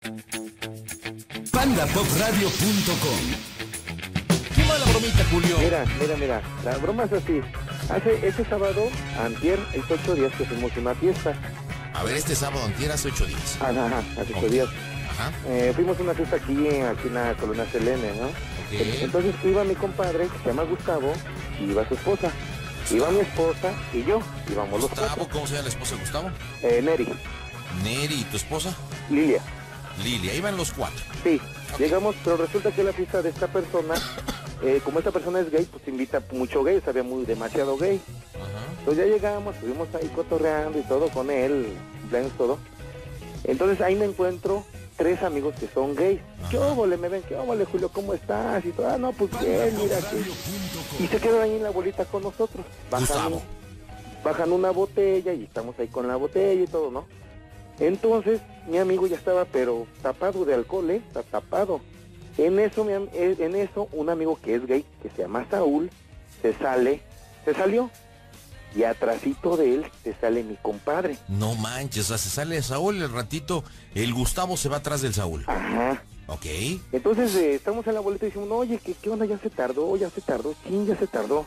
PandaPopRadio.com. ¿Qué va la bromita, Julio? Mira, la broma es así. Este sábado, antier, es 8 días que fuimos a una fiesta. A ver, este sábado antier hace 8 días. Ajá, hace 8 días. Ajá. Fuimos a una fiesta aquí en la colonia Selene, ¿no? Ok. Entonces iba mi compadre, que se llama Gustavo, y iba su esposa. Iba mi esposa y yo, íbamos los Gustavo, cuatro. ¿cómo se llama la esposa de Gustavo? Neri, Neri, ¿y tu esposa? Lilia. Lilia, iban los 4. Sí, llegamos, pero resulta que la fiesta de esta persona, como esta persona es gay, pues invita mucho gay, sabía demasiado gay. Ajá. Entonces ya llegamos, estuvimos ahí cotorreando y todo con él, cumpleaños, todo. Entonces ahí me encuentro 3 amigos que son gays. ¿Qué óvole? Me ven, ¿qué óvole, Julio? ¿Cómo estás? Y todo, no, pues bien, mira aquí. Y se quedan ahí en la bolita con nosotros. Gustavo. Bajan una botella y estamos ahí con la botella y todo, ¿no? Entonces mi amigo ya estaba, pero tapado de alcohol, está tapado. En eso, un amigo que es gay, que se llama Saúl, se salió. Y atrasito de él se sale mi compadre. No manches, o sea, se sale Saúl, el ratito, el Gustavo se va atrás del Saúl. Ajá. Ok. Entonces estamos en la boleta y decimos, no, oye, ¿qué onda? Ya se tardó, ¿quién ya se tardó?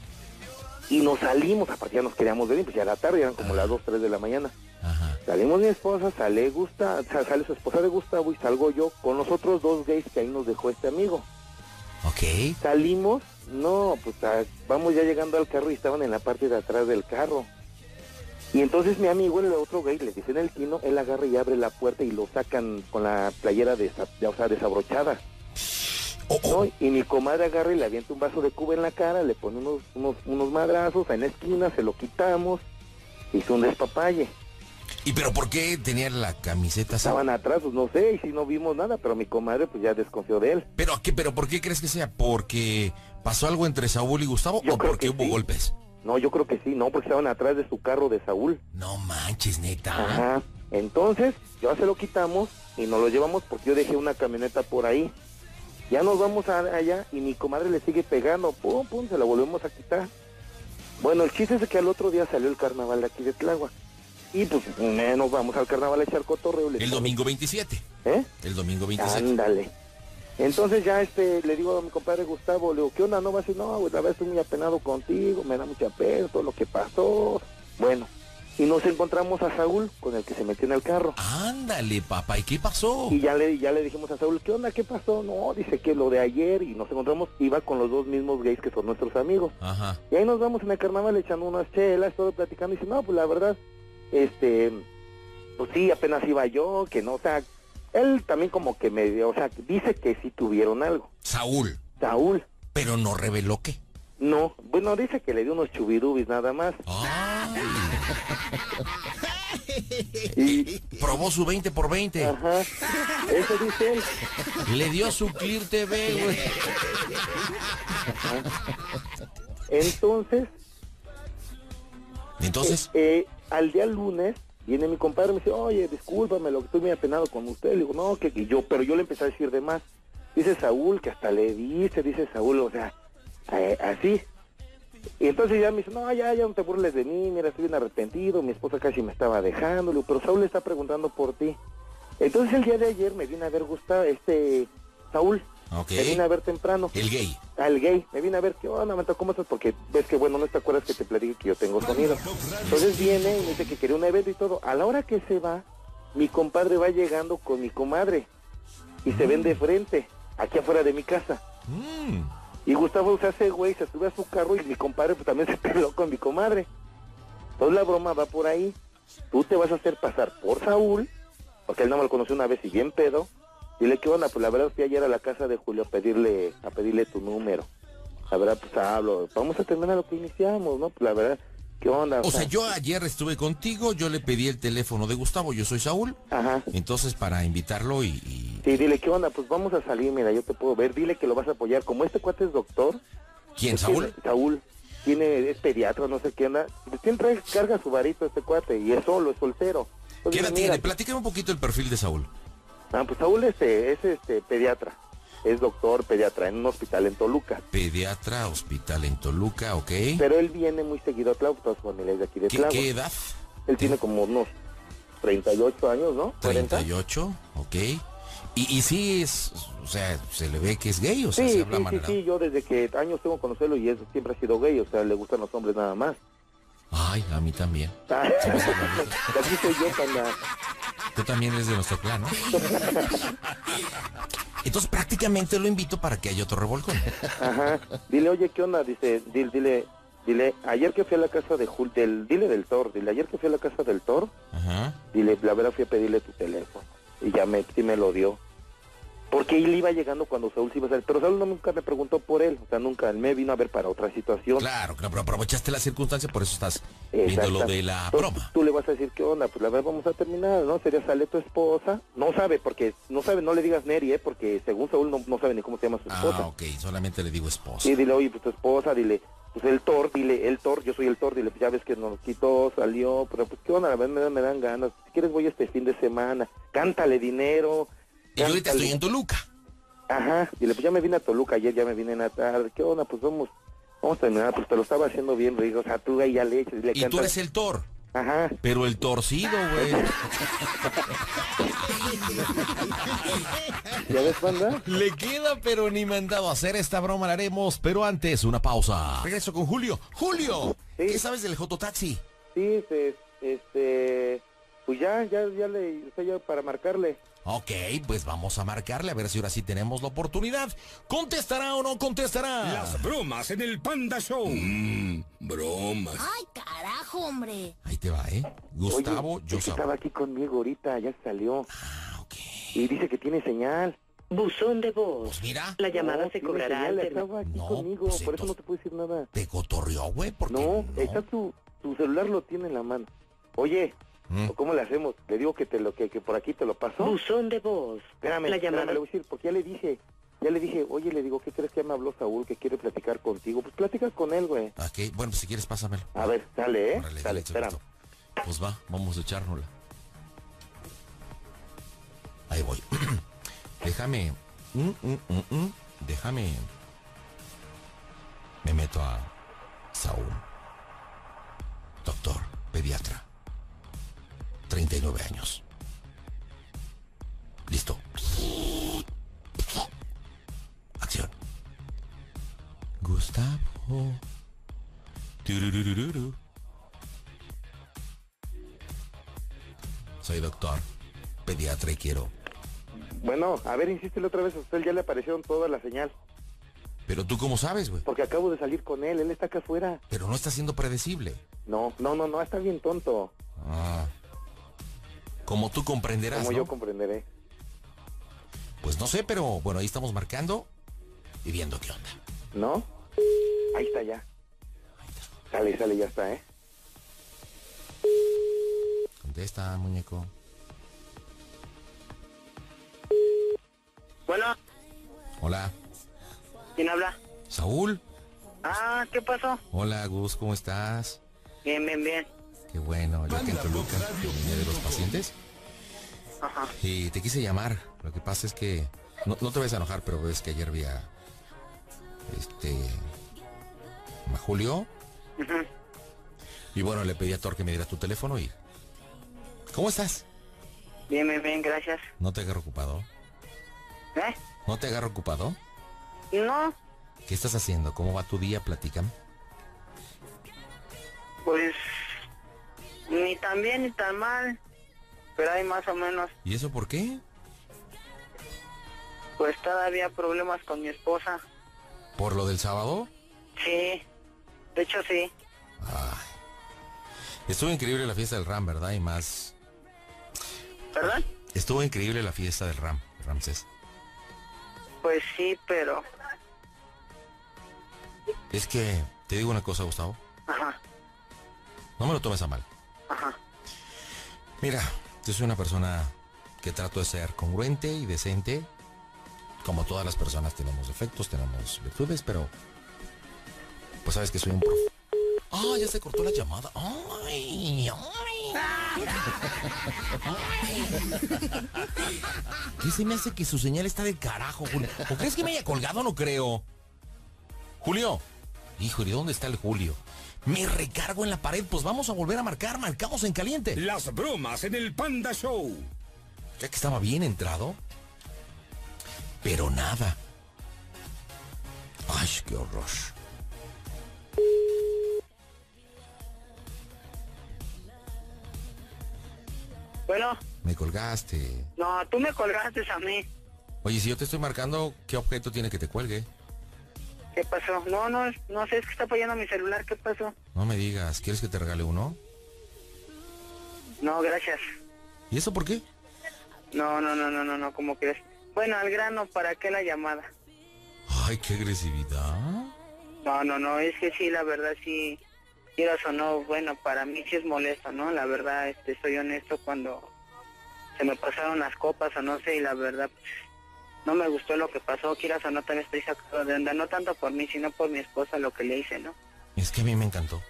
Y nos salimos, aparte ya nos queríamos ver, pues ya era tarde, eran como las 2, 3 de la mañana. Ajá. Salimos mi esposa, sale su esposa de Gustavo y salgo yo con los otros 2 gays que ahí nos dejó este amigo. Ok. Salimos, no, pues vamos ya llegando al carro y estaban en la parte de atrás del carro. Y entonces mi amigo, el otro gay, le dicen el tino, él agarra y abre la puerta y lo sacan con la playera desabrochada. ¿No? Y mi comadre agarra y le avienta un vaso de Cuba en la cara, le pone unos madrazos en la esquina, se lo quitamos, hizo un despapalle. ¿Y pero por qué tenía la camiseta? Estaban atrás, pues no sé, y si no vimos nada, pero mi comadre pues ya desconfió de él. ¿Pero por qué crees que sea? ¿Porque pasó algo entre Saúl y Gustavo Yo o creo porque que hubo sí. golpes? No, yo creo que sí, no, porque estaban atrás de su carro de Saúl. No manches, neta. Ajá. Entonces, ya se lo quitamos y nos lo llevamos porque yo dejé una camioneta por ahí. Ya nos vamos allá y mi comadre le sigue pegando, pum, se la volvemos a quitar. Bueno, el chiste es que al otro día salió el carnaval de aquí de Tláhuac. Y pues nos vamos al carnaval a echar cotorreo. El domingo 27. ¿Eh? El domingo 27. Ándale. Entonces ya le digo a mi compadre Gustavo, le digo, ¿qué onda? No va a decir, no, güey, la verdad estoy muy apenado contigo, me da mucha pena todo lo que pasó. Bueno, y nos encontramos a Saúl, con el que se metió en el carro. Ándale, papá, ¿y qué pasó? Y ya le dijimos a Saúl, ¿qué onda? ¿Qué pasó? No, dice que lo de ayer, y nos encontramos, iba con los 2 mismos gays que son nuestros amigos. Ajá. Y ahí nos vamos en el carnaval echando unas chelas, todo platicando, y dice, no, pues la verdad, pues sí, apenas iba yo, que no, o sea, él también como que dice que sí tuvieron algo. Saúl. Pero no reveló qué. No, bueno, dice que le dio unos chubidubis nada más. Ay. Y probó su 20 por 20. Ajá, eso dice él. Le dio su Clear TV, güey. Entonces, al día lunes, viene mi compadre y me dice, oye, discúlpame, lo que estoy muy apenado con usted. Le digo, no, pero yo le empecé a decir de más. Dice Saúl, que hasta le dice Saúl, o sea, así. Y entonces ya me dice, no, ya no te burles de mí, mira, estoy bien arrepentido, mi esposa casi me estaba dejando. Le digo, pero Saúl le está preguntando por ti. Entonces el día de ayer me vine a ver Saúl. Okay. Me vine a ver temprano. El gay. Al gay. Me vine a ver, ¿qué onda, Manta? ¿Cómo estás? Porque ves que, bueno, no te acuerdas que te platiqué que yo tengo sonido. Entonces viene y me dice que quería un evento y todo. A la hora que se va, mi compadre va llegando con mi comadre. Y se ven de frente, aquí afuera de mi casa. Y Gustavo se hace güey, se sube a su carro y mi compadre pues también se peló con mi comadre. Entonces la broma va por ahí. Tú te vas a hacer pasar por Saúl, porque él no me lo conoció una vez y bien pedo. Dile, ¿qué onda? Pues la verdad fui ayer a la casa de Julio a pedirle tu número. La verdad, pues hablo, vamos a terminar lo que iniciamos, ¿no? Pues la verdad, ¿qué onda? O sea, yo ayer estuve contigo, yo le pedí el teléfono de Gustavo, yo soy Saúl. Ajá. Entonces, para invitarlo Sí, dile, ¿qué onda? Pues vamos a salir, mira, yo te puedo ver, dile que lo vas a apoyar. Como este cuate es doctor. ¿Quién, Saúl? Saúl. Es pediatra, no sé qué anda. Siempre carga su varito este cuate y es solo, es soltero. Entonces, ¿qué edad tiene? Platícame un poquito el perfil de Saúl. Pues Saúl es pediatra. Es doctor pediatra en un hospital en Toluca. Pediatra, hospital en Toluca, ok. Pero él viene muy seguido a Tláhuac, toda su familia es de aquí de Tláhuac. ¿Qué edad? Él tiene como unos 38 años, ¿no? 38, ok. Y sí es, o sea, se le ve que es gay, o sea, Sí, se habla sí, amanerado. sí, yo desde que años tengo conocerlo y él siempre ha sido gay, o sea, le gustan los hombres nada más. Ay, a mí también. Aquí soy yo, panda. Tú también eres de nuestro clan, ¿no? Entonces prácticamente lo invito para que haya otro revolcón. Ajá. Dile, oye, ¿qué onda? Dice, dile, ayer que fui a la casa dile del Thor, dile, ayer que fui a la casa del Thor, Ajá. dile, la verdad fui a pedirle tu teléfono. Y ya sí me lo dio. Porque él iba llegando cuando Saúl se iba a salir. Pero Saúl nunca me preguntó por él. O sea, nunca. Él me vino a ver para otra situación. Claro, pero aprovechaste la circunstancia, por eso estás viendo lo de la broma. Tú le vas a decir, ¿qué onda? Pues la verdad vamos a terminar, ¿no? Sería, sale tu esposa. No sabe, no le digas Neri, porque según Saúl no sabe ni cómo se llama su esposa. Ah, ok, solamente le digo esposa. Sí, dile, oye, pues tu esposa, dile, pues el Thor, yo soy el Thor, dile, pues ya ves que nos quitó, salió, pero pues qué onda, la verdad me dan ganas. Si quieres voy este fin de semana. Cántale dinero. Y yo ahorita estoy en Toluca. Ajá, dile, pues ya me vine a Toluca, ayer ya me vine en la tarde, ¿qué onda? Pues vamos a terminar, pues te lo estaba haciendo bien rico, o sea, tú ahí ya le echas. Y tú eres el Thor. Ajá. Pero el torcido, güey. ¿Ya ves, banda? Le queda, pero ni mandado a hacer esta broma, la haremos, pero antes, una pausa. Regreso con Julio. ¡Julio! Sí. ¿Qué sabes del Jototaxi? Sí, pues ya le, o sea, ya para marcarle. Ok, pues vamos a marcarle a ver si ahora sí tenemos la oportunidad. ¿Contestará o no contestará? Las bromas en el Panda Show. Bromas. Ay, carajo, hombre. Ahí te va, ¿eh? Gustavo, Oye, yo es que estaba aquí conmigo ahorita, ya salió. Ah, ok. Y dice que tiene señal. Buzón de voz. Pues mira, La llamada No, se tiene cobrará señal, al estaba aquí No, conmigo, pues por eso no entonces- te puedo decir nada. te cotorreó, güey, porque No, está tu celular lo tiene en la mano. Oye, ¿cómo le hacemos? Le digo que que por aquí te lo paso. Buzón de voz. Espérame, La llamada. le voy a decir, porque ya le dije, oye, le digo, ¿qué crees que ya me habló Saúl, que quiere platicar contigo? Pues platica con él, güey. Ok, bueno, pues si quieres pásamelo. A ver, sale, Órale, sale, dile, espérame. chavito. Pues va, vamos a echárnosla. Ahí voy. Déjame. Déjame. Me meto a Saúl. Doctor, pediatra. 39 años. Listo. Acción. Gustavo. Tururururu. Soy doctor, pediatra y quiero. Bueno, a ver, insístele otra vez, a usted ya le aparecieron toda la señal. Pero tú cómo sabes, güey. Porque acabo de salir con él está acá afuera. Pero no está siendo predecible. No, está bien tonto. Ah. Como tú comprenderás, Como ¿no? yo comprenderé. Pues no sé, pero bueno, ahí estamos marcando y viendo qué onda. ¿No? Ahí está ya. Sale, ya está, ¿eh? Contesta, muñeco. Bueno, Hola, ¿quién habla? Saúl. Ah, ¿qué pasó? Hola, Gus, ¿cómo estás? Bien. Qué bueno, yo aquí en Toluca, que vine de los pacientes. Ajá. Y te quise llamar. Lo que pasa es que no te vas a enojar, pero ves que ayer vi a Julio. Ujú. Y bueno, le pedí a Thor que me diera tu teléfono y... ¿Cómo estás? Bien, gracias. ¿No te agarro ocupado? ¿Eh? ¿No te agarro ocupado? No, ¿Qué estás haciendo? ¿Cómo va tu día? Platícame. pues ni tan bien ni tan mal, pero hay más o menos. ¿Y eso por qué? Pues todavía problemas con mi esposa. ¿Por lo del sábado? Sí, de hecho sí. Ay. Estuvo increíble la fiesta del Ram, ¿verdad? Y más... ¿Perdón? Estuvo increíble la fiesta del Ramsés. Pues sí, pero... Es que, te digo una cosa, Gustavo. Ajá, No me lo tomes a mal. ajá. Mira, yo soy una persona que trato de ser congruente y decente. Como todas las personas tenemos defectos, tenemos virtudes, pero... Pues sabes que soy un prof... ¡Ah, ya se cortó la llamada! ¡Ay! ¿Qué se me hace que su señal está de carajo, Julio? ¿O crees que me haya colgado? No creo. Julio. Híjole, ¿dónde está el Julio? Me recargo en la pared, pues vamos a volver a marcar, marcamos en caliente. Las bromas en el Panda Show. Ya que estaba bien entrado, pero nada. Ay, qué horror. Bueno, Me colgaste. no, tú me colgaste a mí. Oye, si yo te estoy marcando, ¿qué objeto tiene que te cuelgue? ¿Qué pasó? No sé, es que está fallando mi celular, ¿qué pasó? No me digas, ¿quieres que te regale uno? No, gracias. ¿Y eso por qué? No, ¿cómo crees? Bueno, al grano, ¿para qué la llamada? Ay, qué agresividad. No, es que sí, la verdad sí, quieras o no, bueno, para mí sí es molesto, ¿no? La verdad, soy honesto cuando se me pasaron las copas o no sé, y la verdad, pues, no me gustó lo que pasó, quieras o no, también estoy sacado de onda, no tanto por mí, sino por mi esposa, lo que le hice, ¿no? Es que a mí me encantó.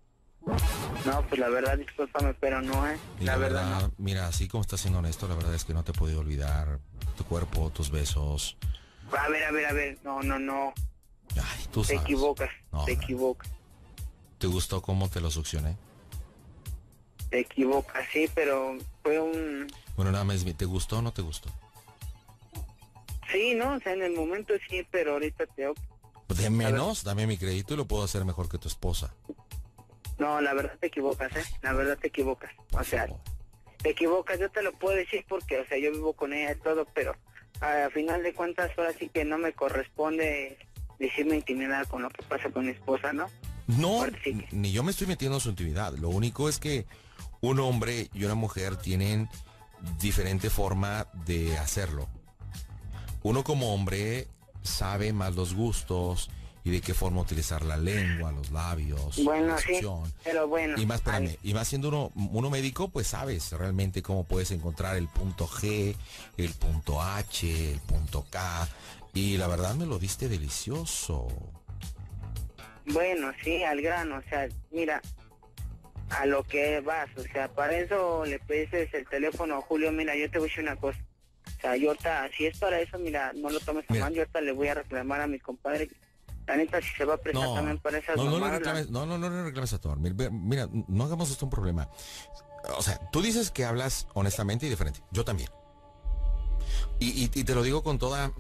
No, pues la verdad, discúlpame, pero no, Y la verdad, no. Mira, así como estás siendo honesto, la verdad es que no te he podido olvidar tu cuerpo, tus besos. A ver, no. Ay, tú Te sabes. equivocas, No, te no. equivocas. ¿Te gustó cómo te lo succioné? Te equivocas, sí, pero fue un... Bueno, nada más, ¿te gustó o no te gustó? Sí, ¿no? O sea, en el momento sí, pero ahorita De menos, dame mi crédito y lo puedo hacer mejor que tu esposa. No, la verdad te equivocas, La verdad te equivocas. Por O sea, favor. te equivocas, yo te lo puedo decir porque, o sea, yo vivo con ella y todo, pero a final de cuentas ahora sí que no me corresponde decirme intimidad con lo que pasa con mi esposa, ¿no? No, Ahora sí que- ni yo me estoy metiendo en su intimidad. Lo único es que un hombre y una mujer tienen diferente forma de hacerlo. Uno como hombre sabe más los gustos y de qué forma utilizar la lengua, los labios, Bueno, la sí, succión. pero bueno. Y más, espérame, ay, y más siendo uno médico, pues sabes realmente cómo puedes encontrar el punto G, el punto H, el punto K. Y la verdad me lo diste delicioso. Bueno, sí, al grano, o sea, mira, a lo que vas, o sea, para eso le pides el teléfono a Julio, mira, yo te voy a decir una cosa. O sea, yo ahorita, si es para eso, mira, no lo tomes a Mira. mal, yo ahorita le voy a reclamar a mi compadre. La neta, si se va a prestar No, también para esas no le mamadas, reclames, no le reclames a Thor. Mira, no hagamos esto un problema. O sea, tú dices que hablas honestamente y de frente. Yo también. Y te lo digo con toda...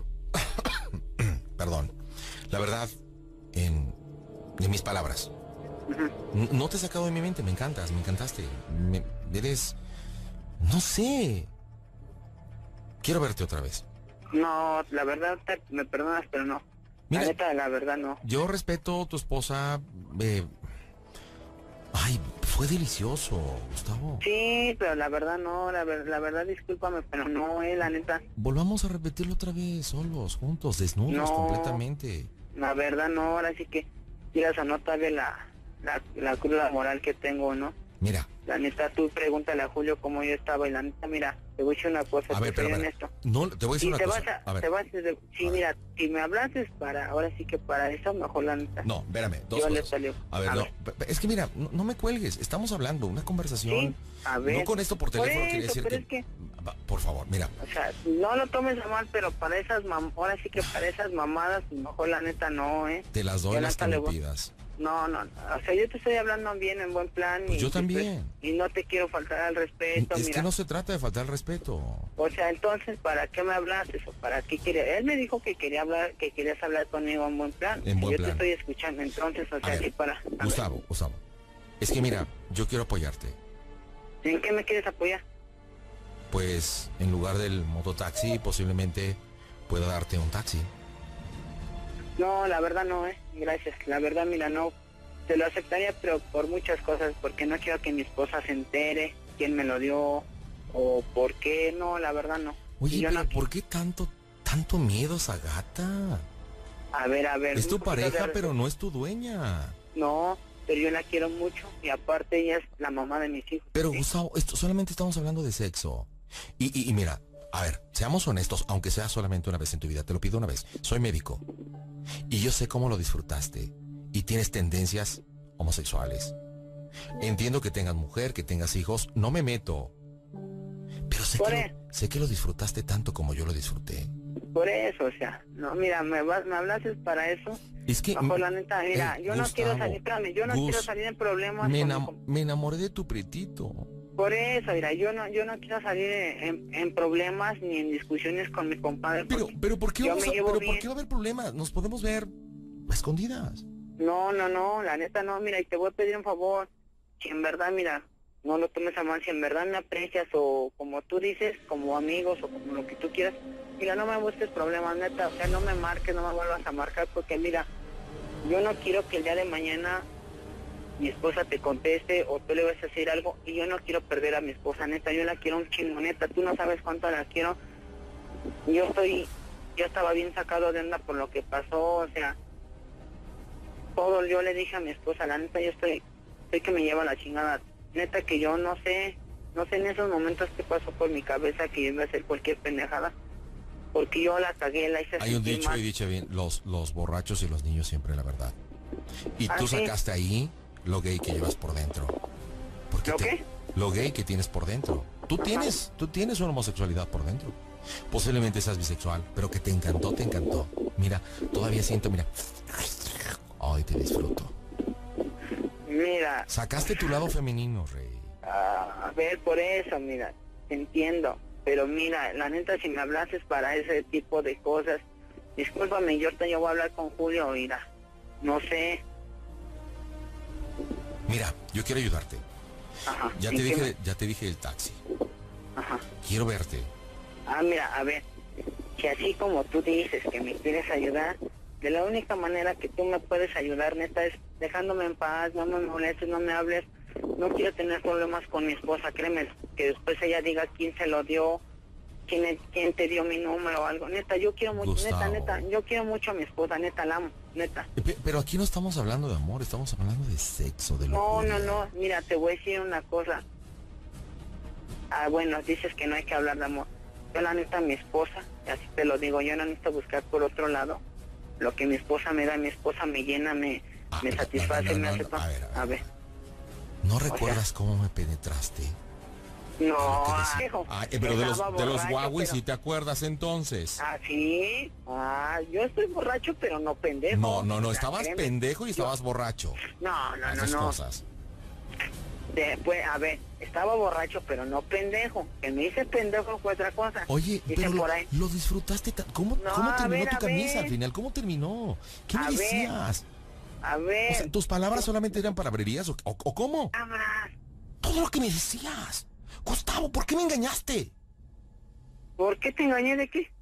Perdón. La verdad, en mis palabras. No te he sacado de mi mente, me encantas, me encantaste. Eres... No sé. Quiero verte otra vez. No, la verdad, me perdonas, pero no. Mira, la neta, la verdad, no. Yo respeto a tu esposa. Ay, fue delicioso, Gustavo. Sí, pero la verdad no, la verdad, discúlpame, pero no, la neta. Volvamos a repetirlo otra vez, solos, juntos, desnudos, No. completamente. La verdad no, ahora sí que quieras o no, todavía la cruda moral que tengo, ¿no? Mira, La neta, tú pregúntale a Julio cómo yo estaba y la neta, mira, te voy a decir una cosa, a ver, te soy pero honesto. no, te voy a decir Si una te cosa. vas A ver, sí, A ver. mira, si me hablases ahora sí que para eso, mejor la neta. no, espérame, dos Yo le cosas. salió. A ver, A no, ver. es que mira, no me cuelgues, estamos hablando, una conversación. Sí, a ver. No con esto por teléfono, quiere eso, decir pero que... es Por favor, mira, O sea, no lo tomes a mal, pero para esas ahora sí que para esas mamadas, mejor la neta no, te las doy Yo las neta que le me voy- pidas. No, o sea, yo te estoy hablando bien, en buen plan. Pues yo también. Y no te quiero faltar al respeto, Es mira. que no se trata de faltar el respeto. O sea, entonces, ¿para qué me hablaste o para qué querías? Él me dijo que quería hablar, que querías hablar conmigo en buen plan. En buen yo plan. te estoy escuchando, entonces, o A sea, ver, sí para... a ver, Gustavo, es que mira, yo quiero apoyarte. ¿En qué me quieres apoyar? Pues en lugar del mototaxi, posiblemente pueda darte un taxi. No, la verdad no, gracias. La verdad, mira, no, te lo aceptaría, pero por muchas cosas, porque no quiero que mi esposa se entere quién me lo dio o por qué, no, la verdad no. Oye, Y yo pero no- ¿por qué tanto miedo a esa gata? A ver, Es tu un poquito de pareja, pero no es tu dueña. No, pero yo la quiero mucho y aparte ella es la mamá de mis hijos. Pero ¿sí? Gustavo, solamente estamos hablando de sexo. Y mira, a ver, seamos honestos, aunque sea solamente una vez en tu vida, te lo pido una vez. Soy médico y yo sé cómo lo disfrutaste y tienes tendencias homosexuales. Entiendo que tengas mujer, que tengas hijos, no me meto. Pero sé que lo disfrutaste tanto como yo lo disfruté. Por eso, o sea, no, mira, me hablaste para eso. Es que... Bajo la neta, mira, yo no quiero salir, espérame, yo no quiero salir en problemas. Me enamoré de tu prietito. Por eso, mira, yo no quiero salir en problemas ni en discusiones con mi compadre. Pero ¿por qué va a haber problemas? Nos podemos ver a escondidas. No, la neta no, mira, y te voy a pedir un favor. Si en verdad, mira, no lo tomes a mal, si en verdad me aprecias o como tú dices, como amigos o como lo que tú quieras, mira, no me busques problemas, neta, o sea, no me marques, no me vuelvas a marcar, porque mira, yo no quiero que el día de mañana mi esposa te conteste o tú le vas a decir algo y yo no quiero perder a mi esposa, neta, yo la quiero un chingo, neta, tú no sabes cuánto la quiero. Yo estaba bien sacado de onda por lo que pasó, o sea, todo yo le dije a mi esposa, la neta, yo estoy que me lleva la chingada, neta, que yo no sé en esos momentos qué pasó por mi cabeza, que iba a hacer cualquier pendejada, porque yo la cagué, la hice. Hay un dicho y dicho bien, los borrachos y los niños siempre la verdad. Y tú sacaste ahí lo gay que llevas por dentro. ¿Lo qué? Lo gay que tienes por dentro. Tú tienes una homosexualidad por dentro. Posiblemente seas bisexual, pero que te encantó. Mira, todavía siento, mira. Ay, te disfruto. Mira. Sacaste tu lado femenino, Rey. A ver, por eso, mira, te entiendo. Pero mira, la neta, si me hablases para ese tipo de cosas, discúlpame, yo voy a hablar con Julio, mira. No sé. Mira, yo quiero ayudarte. Ajá. Ya te dije el taxi. Ajá. Quiero verte. Mira, a ver, que así como tú dices que me quieres ayudar, de la única manera que tú me puedes ayudar, neta, es dejándome en paz, no me molestes, no me hables. No quiero tener problemas con mi esposa, créeme, que después ella diga quién se lo dio, quién te dio mi número o algo. Neta, yo quiero mucho, Gustavo. neta, yo quiero mucho a mi esposa, neta, la amo, neta. Pero aquí no estamos hablando de amor, estamos hablando de sexo, de locura. No, mira, te voy a decir una cosa. Bueno, dices que no hay que hablar de amor. Yo la neta, mi esposa, así te lo digo, yo no necesito buscar por otro lado. Lo que mi esposa me da, mi esposa me llena, me satisface, me hace todo. A ver. ¿No recuerdas cómo me penetraste? No, hijo. Pero de los Huawei, ¿sí te acuerdas entonces? ¿Sí? Yo estoy borracho, pero no pendejo. No, estabas pendejo y estabas borracho. No. Esas cosas. Después, a ver, estaba borracho, pero no pendejo. Que me hice pendejo fue otra cosa. Oye, pero lo disfrutaste. ¿Cómo terminó tu camisa al final? ¿Cómo terminó? ¿Qué me decías? A ver. O sea, ¿tus palabras solamente eran palabrerías o cómo? Palabras. Todo lo que me decías. Gustavo, ¿por qué me engañaste? ¿Por qué te engañé de qué?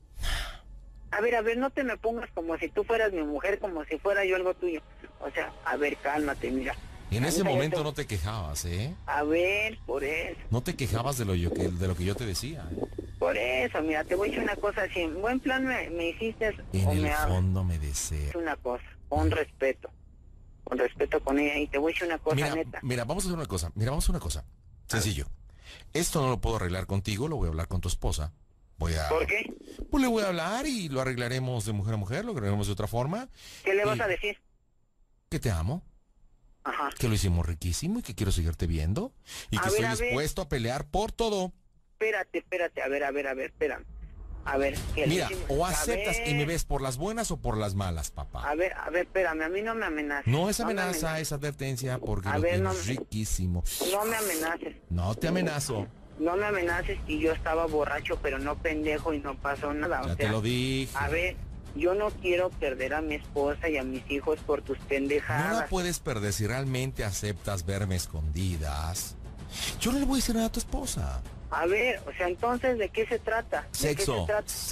A ver, no te me pongas como si tú fueras mi mujer, como si fuera yo algo tuyo. O sea, a ver, cálmate, mira. Y en ese momento no te quejabas, ¿eh? A ver, por eso. No te quejabas de lo que yo te decía, ¿eh? Por eso, mira, te voy a decir una cosa. Si en buen plan me hiciste... En el fondo me deseas. Una cosa, con respeto con ella. Y te voy a decir una cosa, neta. Mira, vamos a hacer una cosa. Sencillo. Esto no lo puedo arreglar contigo, lo voy a hablar con tu esposa. ¿Por qué? Pues le voy a hablar y lo arreglaremos de mujer a mujer, lo arreglaremos de otra forma. ¿Qué le vas a decir? Que te amo. Ajá. Que lo hicimos riquísimo y que quiero seguirte viendo. Y que estoy dispuesto a pelear por todo. Espérate, a ver, espérame. A ver, mira, o aceptas y me ves por las buenas o por las malas, papá. A ver, espérame, a mí no me amenaces. No es amenaza, es advertencia porque lo tienes riquísimo. No me amenaces. No te amenazo. No me amenaces y yo estaba borracho, pero no pendejo y no pasó nada. Ya te lo dije. A ver, yo no quiero perder a mi esposa y a mis hijos por tus pendejadas. No la puedes perder si realmente aceptas verme escondidas. Yo no le voy a decir nada a tu esposa. A ver, o sea, entonces, ¿de qué se trata? Sexo.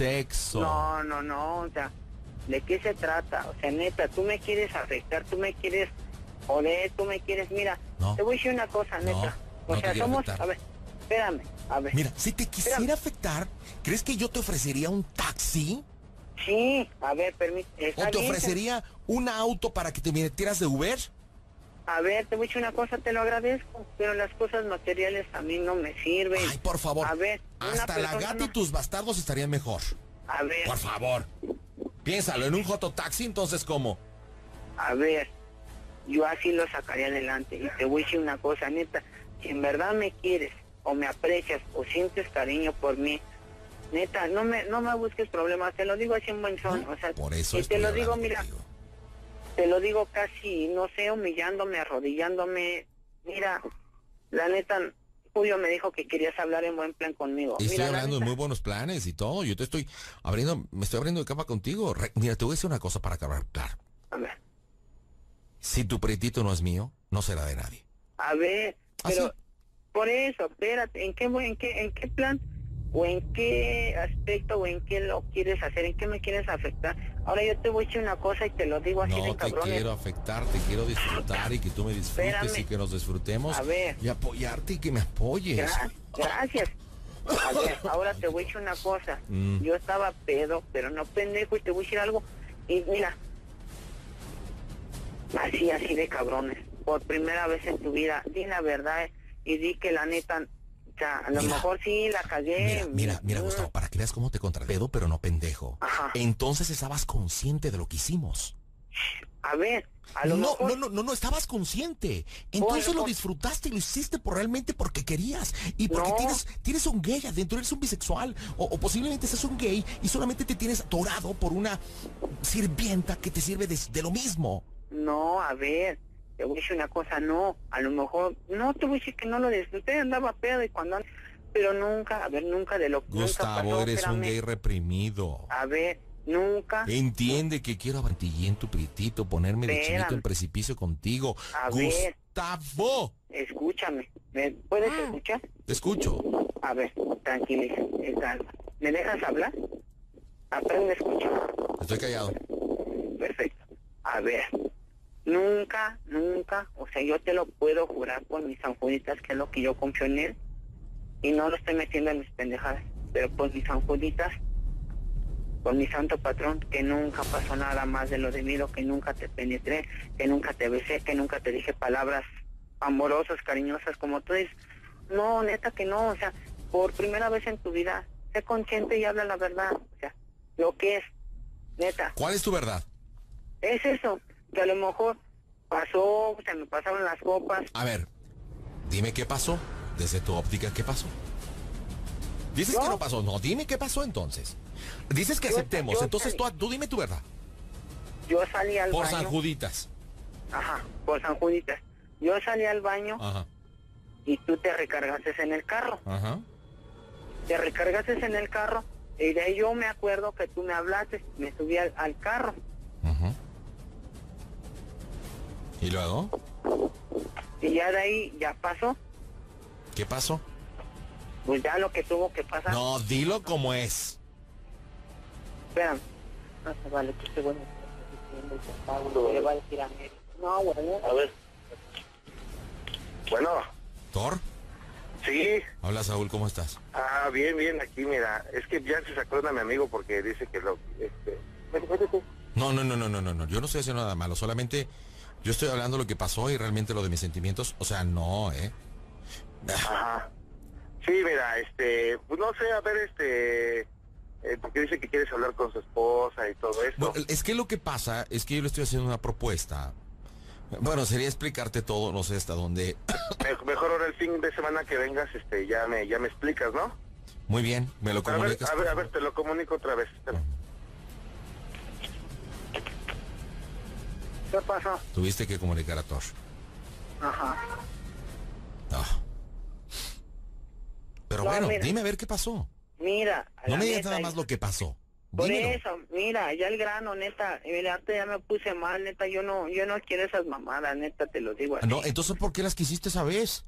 No, o sea, ¿de qué se trata? O sea, neta, tú me quieres afectar, tú me quieres joder, tú me quieres, mira, te voy a decir una cosa, neta. O sea, somos, afectar. A ver, espérame, a ver. Mira, si te quisiera afectar, ¿crees que yo te ofrecería un taxi? Sí, a ver, permíteme. ¿O te ofrecería un auto para que te metieras de Uber? A ver, te voy a decir una cosa, te lo agradezco, pero las cosas materiales a mí no me sirven. Ay, por favor. A ver, hasta la gata y tus bastardos estarían mejor. A ver. Por favor. Piénsalo, en un jototaxi, entonces, ¿cómo? A ver, yo así lo sacaría adelante. Y te voy a decir una cosa, neta, si en verdad me quieres o me aprecias o sientes cariño por mí, neta, no me busques problemas, te lo digo así en buen son, o sea, Por eso y te lo estoy digo, hablando mira, contigo. te lo digo casi, no sé, humillándome, arrodillándome, mira, la neta, Julio me dijo que querías hablar en buen plan conmigo. Y estoy Mira, la hablando de neta, muy buenos planes y todo. Yo te estoy abriendo, me estoy abriendo de capa contigo. Mira, te voy a decir una cosa para acabar claro. a ver, Si tu pretito no es mío, no será de nadie. pero, ¿Ah, sí? por eso, espérate, ¿en qué plan, o en qué aspecto, o en qué lo quieres hacer, en qué me quieres afectar? Ahora yo te voy a decir una cosa y te lo digo así de No te cabrones. quiero afectar, te quiero disfrutar y que tú me disfrutes Espérame. y que nos disfrutemos A ver. y apoyarte y que me apoyes. Gracias. A ver, ahora te voy a decir una cosa. Yo estaba pedo, pero no pendejo, y te voy a decir algo. Y mira, así de cabrones. Por primera vez en tu vida, di la verdad y di que la neta, o sea, a lo Mira. mejor sí la cagué. Mira, Gustavo, para que veas cómo te contrapedo, pero no pendejo. Ajá. Entonces estabas consciente de lo que hicimos. A ver, a lo No, mejor... no, estabas consciente. Entonces Bueno, lo disfrutaste y lo hiciste realmente porque querías. Y porque No. tienes un gay adentro, eres un bisexual. O posiblemente seas un gay y solamente te tienes atorado por una sirvienta que te sirve de lo mismo. No, a ver, te voy a decir una cosa, no, a lo mejor, no te voy a decir que no lo disfruté, andaba pedo y cuando, pero nunca, a ver, nunca de lo que Gustavo, nunca pasó, eres un espérame. gay reprimido. A ver, nunca, Entiende que quiero en tu prietito, ponerme de Espérame. chinito en precipicio contigo. A ver. Gustavo, escúchame, ¿me puedes escuchar? te escucho. A ver, tranquiliza, calma. ¿Me dejas hablar? Aprende a escuchar. Estoy callado. Perfecto. A ver, nunca, o sea, yo te lo puedo jurar por mis sanjuditas, que es lo que yo confío en él, y no lo estoy metiendo en mis pendejadas, pero por mis sanjuditas, por mi santo patrón, que nunca pasó nada más de lo debido, que nunca te penetré, que nunca te besé, que nunca te dije palabras amorosas, cariñosas, como tú dices. No, neta que no, o sea, por primera vez en tu vida, sé consciente y habla la verdad, o sea, lo que es, neta. ¿Cuál es tu verdad? Es eso, que a lo mejor pasó, se me pasaron las copas. A ver, dime qué pasó. Desde tu óptica, ¿qué pasó? Dices que no pasó. No, dime qué pasó entonces. Dices que Yo- aceptemos. yo Entonces salí- tú dime tu verdad. Yo salí al Por baño. San Juditas. Ajá, por San Juditas. Yo salí al baño Ajá, y tú te recargaste en el carro. ajá. Te recargaste en el carro y de ahí yo me acuerdo que tú me hablaste, me subí al carro. Ajá. ¿Y luego? Y ya de ahí ya pasó, ¿Qué pasó? pues ya lo que tuvo que pasar. No, dilo como es. Espérame. No se vale que este güey me esté diciendo que Pablo le va a decir a Mary. No, güey. A ver. Bueno, ¿Thor? sí. Hola, Saúl, ¿cómo estás? Ah, bien, aquí mira. Es que ya se sacó a mi amigo porque dice que lo... Vete. No. Yo no estoy haciendo nada malo. Solamente yo estoy hablando lo que pasó y realmente lo de mis sentimientos. O sea, no, ¿eh? Ajá. Sí, mira, pues no sé, a ver, porque dice que quieres hablar con su esposa y todo eso. Bueno, es que lo que pasa es que yo le estoy haciendo una propuesta. Bueno, sería explicarte todo, no sé hasta dónde. Mejor ahora el fin de semana que vengas, ya me explicas, ¿no? Muy bien, me lo Pero comunicas. a ver, te lo comunico otra vez. Espera. ¿Qué pasó? Tuviste que comunicar a Thor. Ajá. Ah. Pero No, bueno, mira. dime a ver qué pasó. Mira. No la me digas neta, nada más lo que pasó. Por Dímelo. eso, mira, ya el grano, neta, mira, ahorita ya me puse mal, neta, yo no quiero esas mamadas, neta, te lo digo así. No, entonces ¿por qué las quisiste esa vez?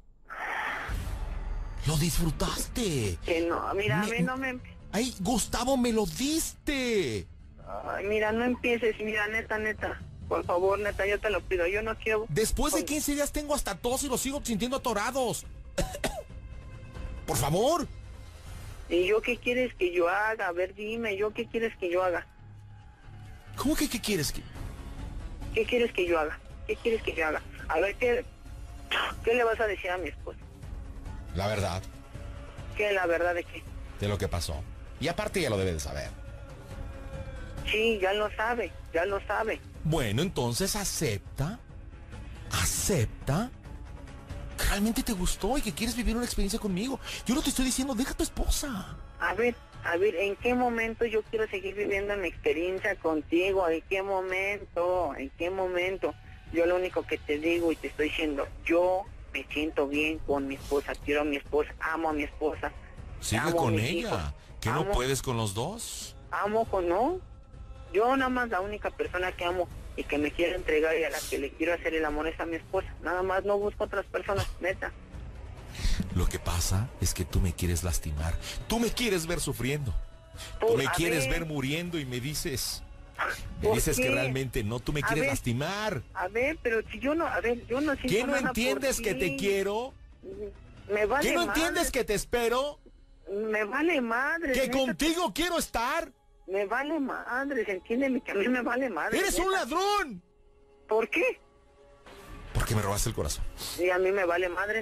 Lo disfrutaste. Que no, mira, a mí no me... Ay, Gustavo, me lo diste. Ay, mira, no empieces, mira, neta, por favor, neta, yo te lo pido, yo no quiero... Después de 15 días tengo hasta tos y los sigo sintiendo atorados. Por favor. ¿Y yo qué quieres que yo haga? A ver, dime, ¿yo qué quieres que yo haga? ¿Cómo que qué quieres que...? ¿Qué quieres que yo haga? ¿Qué quieres que yo haga? A ver, ¿qué le vas a decir a mi esposa? La verdad, ¿Qué la verdad de qué? de lo que pasó. Y aparte ya lo debe de saber. Sí, ya lo sabe. Bueno, entonces acepta realmente te gustó y que quieres vivir una experiencia conmigo. Yo no te estoy diciendo, deja a tu esposa. A ver, ¿en qué momento yo quiero seguir viviendo mi experiencia contigo? ¿En qué momento? ¿En qué momento? Yo lo único que te digo y te estoy diciendo, yo me siento bien con mi esposa, quiero a mi esposa, amo a mi esposa. Sigue amo a con mis ella. hijos, ¿Que no puedes con los dos? no. Yo nada más la única persona que amo y que me quiero entregar y a la que le quiero hacer el amor es a mi esposa. Nada más no busco otras personas, neta. Lo que pasa es que tú me quieres lastimar. Tú me quieres ver sufriendo. Tú me quieres ver muriendo y me dices... Me dices que realmente no, tú me quieres lastimar. A ver, pero si yo no, yo no siento ¿Qué no nada entiendes por que ti? te quiero? Me vale ¿Qué no madre. entiendes que te espero? Me vale madre. ¿Que neta, contigo quiero estar? Me vale madre, entiéndeme que a mí me vale madre. ¡Eres un neta. ladrón! ¿Por qué? Porque me robaste el corazón. Y a mí me vale madre.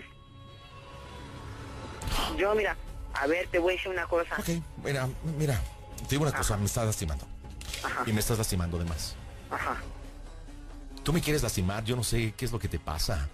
Yo, mira, a ver, te voy a decir una cosa. Ok, mira, te digo una cosa, me estás lastimando. Ajá. Y me estás lastimando de más. Ajá. Tú me quieres lastimar, yo no sé qué es lo que te pasa.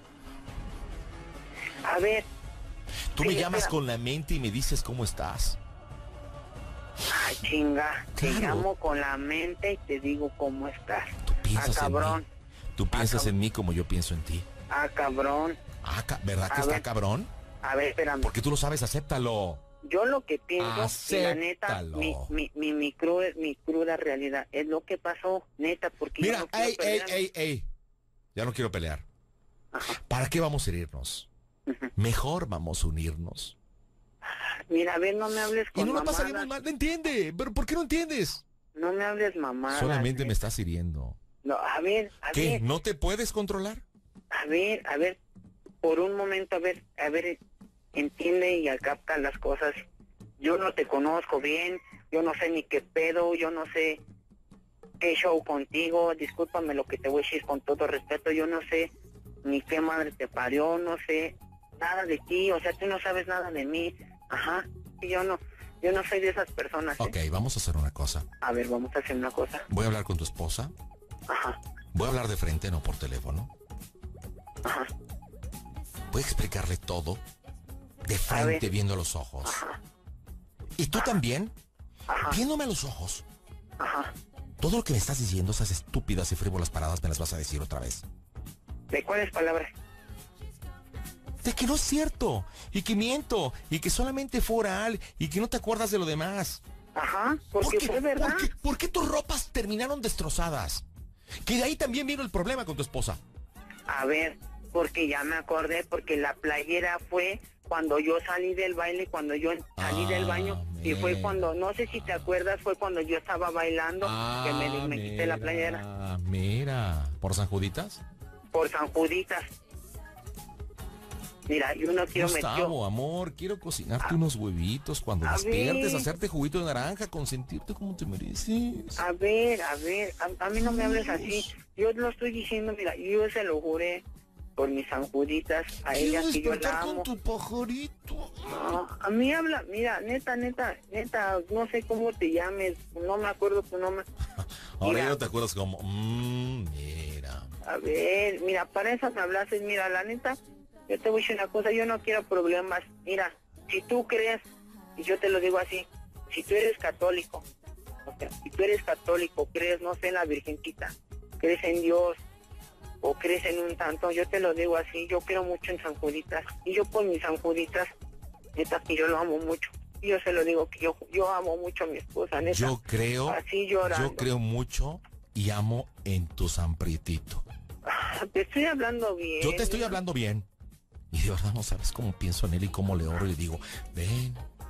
A ver. Tú me llamas espera. con la mente y me dices cómo estás. Ay, chinga. Te Claro. llamo con la mente y te digo cómo estás. Tú piensas en cabrón. mí. Tú piensas cabrón. en mí como yo pienso en ti. Cabrón. ¿Verdad que A está ver. cabrón? A ver, espérame. Porque tú lo sabes, acéptalo. Yo lo que pienso, y la neta, Acéptalo. mi cruda realidad es lo que pasó, neta, porque yo Mira, no quiero pelear. Ya no quiero pelear. Ajá. ¿Para qué vamos a herirnos? Mejor vamos a unirnos. Mira, a ver, no me hables Y con no lo mamadas. pasaríamos mal. ¿Me entiende? ¿Pero por qué no entiendes? No me hables mamadas. Solamente me estás hiriendo. No, a ver, ¿Qué? ¿No te puedes controlar? a ver, por un momento, a ver, entiende y capta las cosas. Yo no te conozco bien, yo no sé ni qué pedo, yo no sé qué show contigo, discúlpame lo que te voy a decir con todo respeto, yo no sé ni qué madre te parió, no sé nada de ti, o sea, tú no sabes nada de mí, ajá, y yo no soy de esas personas. Ok, vamos a hacer una cosa. A ver, vamos a hacer una cosa, Voy a hablar con tu esposa. ajá, Voy a hablar de frente, no por teléfono. ajá, Voy a explicarle todo de frente, viendo los ojos. ajá, Y tú también, ajá, viéndome a los ojos. ajá. Todo lo que me estás diciendo, esas estúpidas y frívolas paradas, me las vas a decir otra vez. ¿De cuáles palabras? De que no es cierto, y que miento, y que solamente fue oral, y que no te acuerdas de lo demás. Ajá, porque fue verdad. ¿Por qué tus ropas terminaron destrozadas? Que de ahí también vino el problema con tu esposa. A ver, porque ya me acordé, porque la playera fue cuando yo salí del baile, cuando yo salí del baño, y fue mira. cuando, no sé si te acuerdas, fue cuando yo estaba bailando, que me quité la playera. Mira, ¿por San Juditas? Por San Juditas. Mira, yo no quiero Gustavo, amor, quiero cocinarte unos huevitos cuando despiertes, ver. hacerte juguito de naranja, consentirte como te mereces. A ver, a mí no me hables así. Yo lo estoy diciendo, mira, yo se lo juré por mis San Juditas, a ella Quiero que yo la despertar amo. con tu pajarito. No, a mí habla, mira, neta, no sé cómo te llames, no me acuerdo tu nombre. Ahora Mira. ya no te acuerdas como, mira. A ver, mira, para eso me hablaste, mira, la neta, yo te voy a decir una cosa, yo no quiero problemas. Mira, si tú crees, y yo te lo digo así, si tú eres católico, o sea, si tú eres católico, crees, no sé, en la Virgencita, crees en Dios, o crees en un santo, yo te lo digo así, yo creo mucho en San Juditas, y yo por mis San Juditas, neta, que yo lo amo mucho. Y yo se lo digo que yo amo mucho a mi esposa, neta. Yo creo, así llorando. yo creo mucho y amo en tu San Prietito. Te estoy hablando bien. Yo te estoy hablando bien. Y de verdad no sabes cómo pienso en él y cómo le oro y le digo, ven,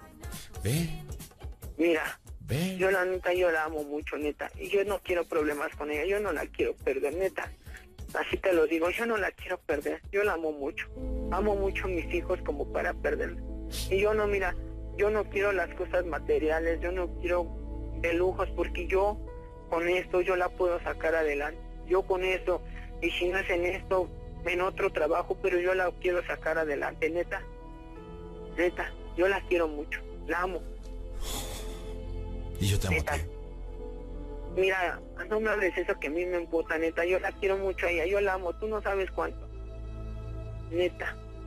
Mira, ven. yo la neta, yo la amo mucho, neta. Y yo no quiero problemas con ella, yo no la quiero perder, neta. Así te lo digo, yo no la quiero perder, yo la amo mucho. Amo mucho a mis hijos como para perderla. Y yo no, mira, yo no quiero las cosas materiales, yo no quiero de lujos, porque yo con esto yo la puedo sacar adelante. Yo con esto, y si no es en esto, en otro trabajo, pero yo la quiero sacar adelante, neta. Neta, yo la quiero mucho, la amo. Y yo te amo a Neta. ti. Mira, no me hables eso que a mí me emputa, neta. Yo la quiero mucho a ella, yo la amo, tú no sabes cuánto. Neta,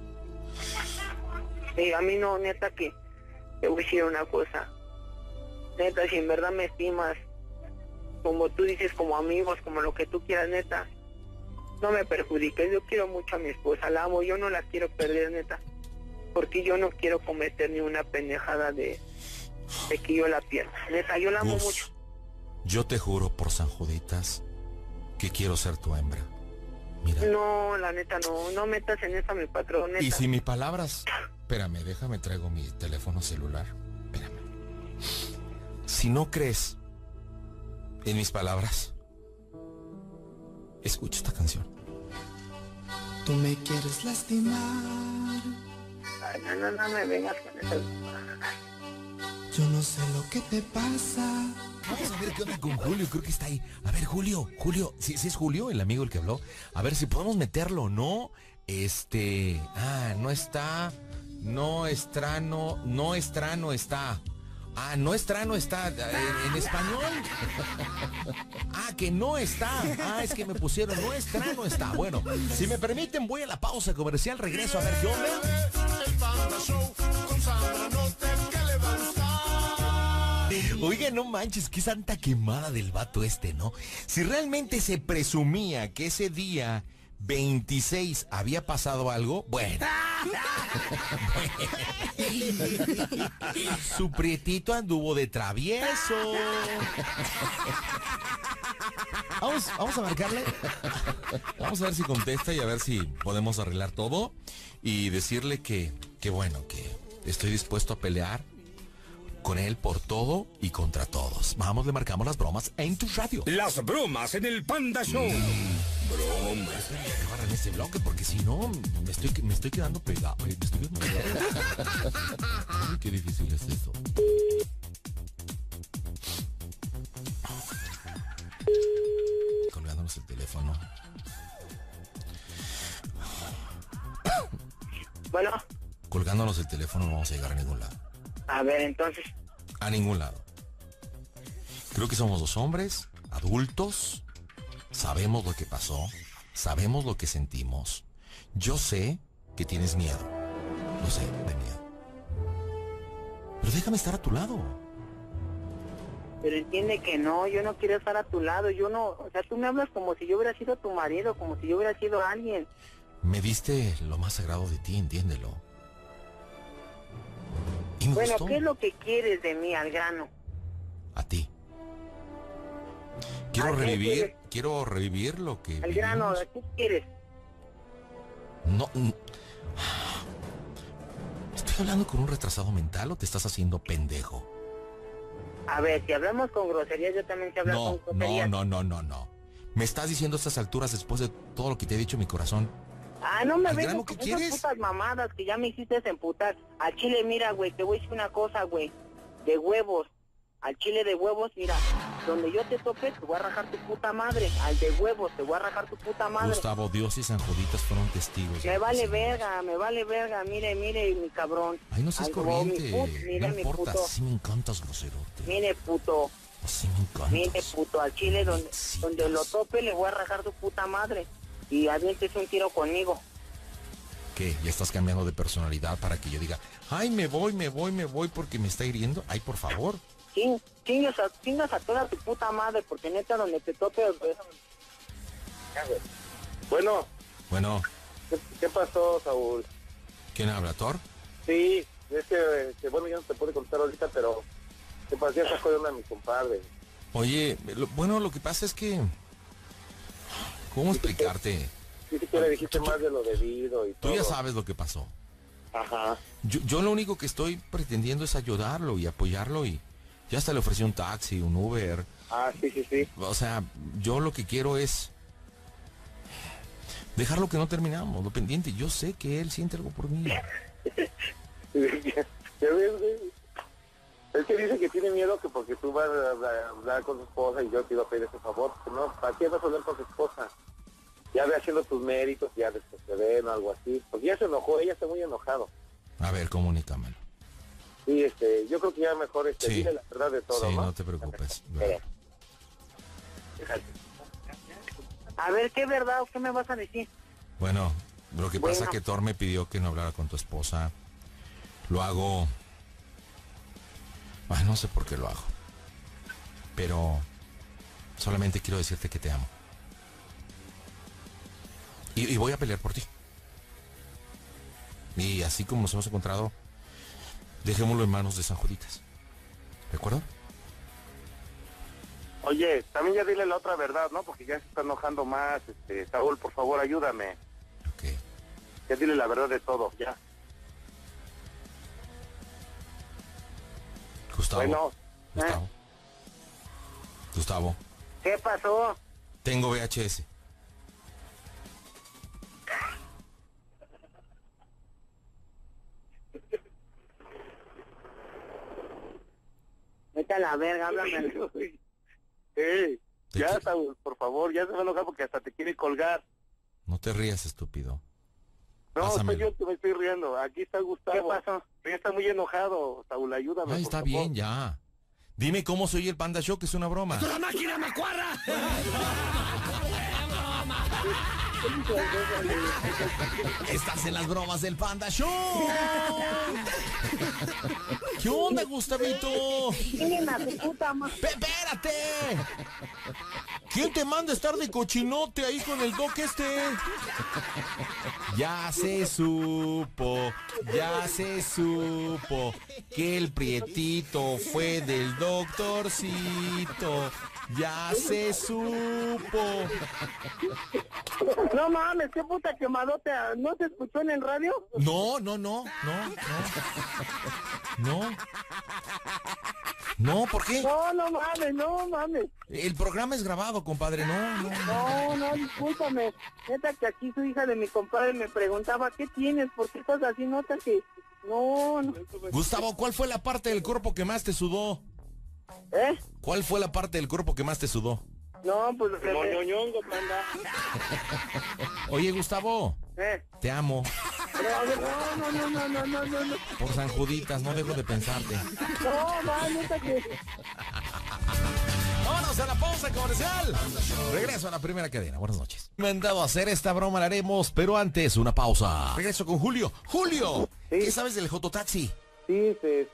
A mí no, neta, que te voy a decir una cosa. Neta, si en verdad me estimas, como tú dices, como amigos, como lo que tú quieras, neta, no me perjudiques. Yo quiero mucho a mi esposa, la amo, yo no la quiero perder, neta, porque yo no quiero cometer ni una pendejada de que yo la pierda. Neta, yo la amo mucho. Yo te juro por San Juditas que quiero ser tu hembra. Mira. No, la neta, no metas en eso a mi patrón, neta. Y si mis palabras... Espérame, déjame, traigo mi teléfono celular. Espérame. Si no crees en mis palabras, escucha esta canción. Tú me quieres lastimar. Ay, no me vengas con eso. Yo no sé lo que te pasa. Vamos a ver qué onda con Julio, creo que está ahí. A ver, Julio, si es Julio, el amigo el que habló. A ver si podemos meterlo o no. No está. No está. No está en español. Que no está. Es que me pusieron no está. Bueno, si me permiten voy a la pausa comercial, regreso a ver qué onda. El Panda Show con Sandra Norte, que le va a gustar. Oiga, no manches, qué santa quemada del vato ¿no? Si realmente se presumía que ese día 26 había pasado algo, bueno. Su prietito anduvo de travieso. Vamos a marcarle. Vamos a ver si contesta y a ver si podemos arreglar todo y decirle que bueno, que estoy dispuesto a pelear con él por todo y contra todos. Vamos, le marcamos las bromas en tu radio. Las bromas en el Panda Show. Bromas. Voy a acabar en este bloque porque si no me estoy quedando pegado. Ay, qué difícil es esto. Colgándonos el teléfono. Bueno. Colgándonos el teléfono no vamos a llegar a ningún lado. A ver, entonces. A ningún lado. Creo que somos dos hombres, adultos, sabemos lo que pasó, sabemos lo que sentimos. Yo sé que tienes miedo, lo sé, de miedo. Pero déjame estar a tu lado. Pero entiende que no, yo no quiero estar a tu lado, yo no, o sea, tú me hablas como si yo hubiera sido tu marido, como si yo hubiera sido alguien. Me diste lo más sagrado de ti, entiéndelo. Y me bueno, gustó. ¿qué es lo que quieres de mí, al grano? A ti. Quiero revivir lo que al grano, ¿qué quieres? No. ¿Estoy hablando con un retrasado mental o te estás haciendo pendejo? A ver, si hablamos con groserías, yo también sé hablar con groserías. No. Me estás diciendo a estas alturas, después de todo lo que te he dicho mi corazón. No me vengas con esas putas mamadas que ya me hiciste emputar. Al chile, mira, güey, te voy a decir una cosa, güey. De huevos. Al chile de huevos, mira. Donde yo te tope, te voy a rajar tu puta madre. Al de huevos, te voy a rajar tu puta madre. Gustavo, Dios y San Juditas fueron testigos. Me vale verga. Mire, mi cabrón. Ay, no seas corriente. Mire, no importa, puto. sí me encantas, groserote. Mire, puto. Sí me encantas. Mire, puto, al chile donde lo tope le voy a rajar tu puta madre. Y aviéntese un tiro conmigo. ¿Qué? ¿Ya estás cambiando de personalidad para que yo diga, ay, me voy porque me está hiriendo? Ay, por favor. Chingas a toda tu puta madre, porque neta donde te tope... Bueno, ¿qué pasó, Saúl? ¿Quién habla, Thor? Sí, es que bueno, ya no te puedo contar ahorita, pero te pasé esa cosa de una de mis compadres. Oye, lo que pasa es que... ¿Cómo explicarte? Sí, que le dijiste más de lo debido y todo. Tú ya sabes lo que pasó. Ajá. Yo lo único que estoy pretendiendo es ayudarlo y apoyarlo y ya hasta le ofrecí un taxi, un Uber. Sí. O sea, yo lo que quiero es dejar lo que no terminamos, lo pendiente. Yo sé que él siente algo por mí. Es que dice que tiene miedo que porque tú vas a hablar con su esposa y yo te iba a pedir ese favor. No, ¿para qué vas a hablar con su esposa? Ya ve haciendo tus méritos, ya después te ven o algo así. Porque ya se enojó, ella está muy enojado. A ver, comunícamelo. Sí, yo creo que ya mejor sí. Dile la verdad de todo, sí, ¿no? No te preocupes. A ver, ¿qué verdad o qué me vas a decir? Bueno, Lo que pasa que Thor me pidió que no hablara con tu esposa. Lo hago... Ay, no sé por qué lo hago. Pero solamente quiero decirte que te amo. Y voy a pelear por ti. Y así como nos hemos encontrado, dejémoslo en manos de San Juditas. ¿De acuerdo? Oye, también ya dile la otra verdad, ¿no? Porque ya se está enojando más. Saúl, por favor, ayúdame. Ok. Ya dile la verdad de todo, ya. Gustavo. Bueno. Gustavo. ¿Qué pasó? Tengo VHS. Vete a la verga, háblame. Ya, Saúl, por favor, ya se va a enojar porque hasta te quiere colgar. No te rías, estúpido. No, Pásamelo. soy yo que me estoy riendo. Aquí está Gustavo. ¿Qué pasó? Ya está muy enojado, Saúl, ayúdame. Ay, por está favor. bien, ya. Dime cómo soy el Panda Show, que es una broma. ¡La máquina macuarra! Estás en las bromas del Panda Show. ¿Qué onda, Gustavito? ¡Espérate! ¿Quién te manda a estar de cochinote ahí con el doc este? Ya se supo que el prietito fue del doctorcito. Ya se supo. No mames, qué puta quemadote. ¿No se escuchó en el radio? No. No, ¿por qué? No mames. El programa es grabado, compadre, No, discúlpame. Neta que aquí su hija de mi compadre me preguntaba, ¿qué tienes? ¿Por qué estás así? Nota que... No. Gustavo, ¿cuál fue la parte del cuerpo que más te sudó? ¿Eh? ¿Cuál fue la parte del cuerpo que más te sudó? No, pues... Moñoñongo, panda. Oye, Gustavo, te amo. No. Por San Juditas, no dejo de pensarte. No, neta que... Vámonos a la pausa comercial. Regreso a la primera cadena. Buenas noches. Me han dado a hacer esta broma, la haremos, pero antes una pausa. Regreso con Julio. ¡Julio! Sí. ¿Qué sabes del Jototaxi? Sí,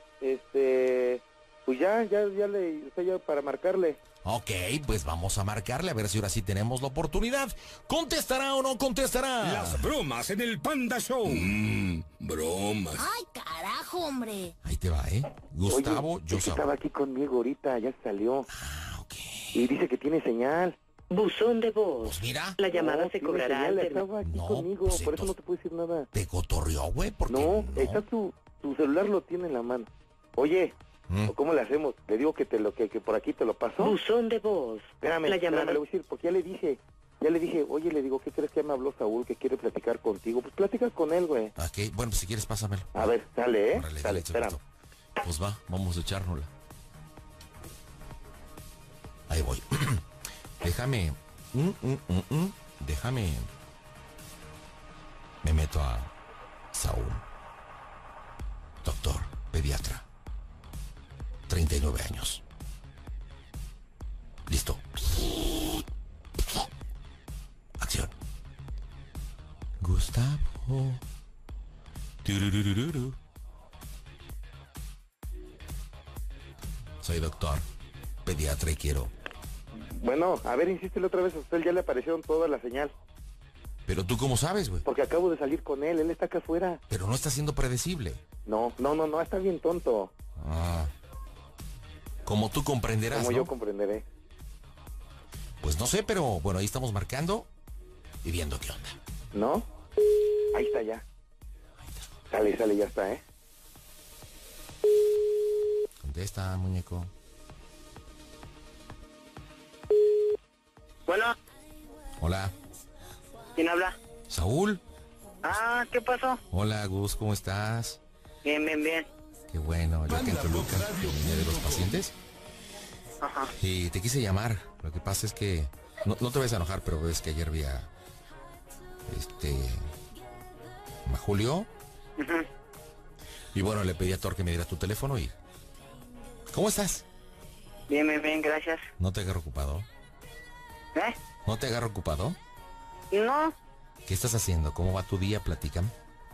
pues ya le, o sea, ya para marcarle. Ok, pues vamos a marcarle a ver si ahora sí tenemos la oportunidad. ¿Contestará o no contestará? Las bromas en el Panda Show. Bromas. Ay, carajo, hombre. Ahí te va, ¿eh? Gustavo, Oye, yo es que estaba aquí conmigo ahorita, ya salió. Ah, ok. Y dice que tiene señal. Buzón de voz. Pues mira, La llamada se tiene cobrará señal, al estaba aquí No, conmigo, pues por eso no entonces- te puedo decir nada. te cotorreó, güey, porque No, está tu celular lo tiene en la mano. Oye, ¿cómo le hacemos? Le digo que que por aquí te lo pasó. Buzón de voz. Espérame, La llamada. le voy a decir, porque ya le dije, oye, le digo, ¿qué crees que ya me habló Saúl, que quiere platicar contigo? Pues platica con él, güey. Ok, bueno, pues si quieres pásamelo. A ver, sale, Órale, sale, dale, espérame. chavito. Pues va, vamos a echárnosla. Ahí voy. Déjame. Déjame. Me meto a Saúl. Doctor, pediatra. 39 años. Listo. Acción. Gustavo. Tururururu. Soy doctor, pediatra y quiero. Bueno, a ver, insístele otra vez, a usted ya le aparecieron toda la señal. Pero tú cómo sabes, güey. Porque acabo de salir con él está acá afuera. Pero no está siendo predecible. No, está bien tonto. Ah. Como tú comprenderás, Como ¿no? yo comprenderé. Pues no sé, pero bueno, ahí estamos marcando y viendo qué onda. ¿No? Ahí está ya. Sale, ya está, ¿eh? Contesta, muñeco. Bueno, Hola, ¿quién habla? Saúl. Ah, ¿qué pasó? Hola, Gus, ¿cómo estás? Bien. Qué bueno, yo acá en Toluca, venía de los pacientes. Ajá. Y te quise llamar. Lo que pasa es que no te vayas a enojar, pero es que ayer vi a Julio. Ujú. Y bueno, le pedí a Thor que me diera tu teléfono y... ¿Cómo estás? Bien, gracias. ¿No te agarro ocupado? ¿Eh? ¿No te agarro ocupado? No, ¿Qué estás haciendo? ¿Cómo va tu día? Platícame.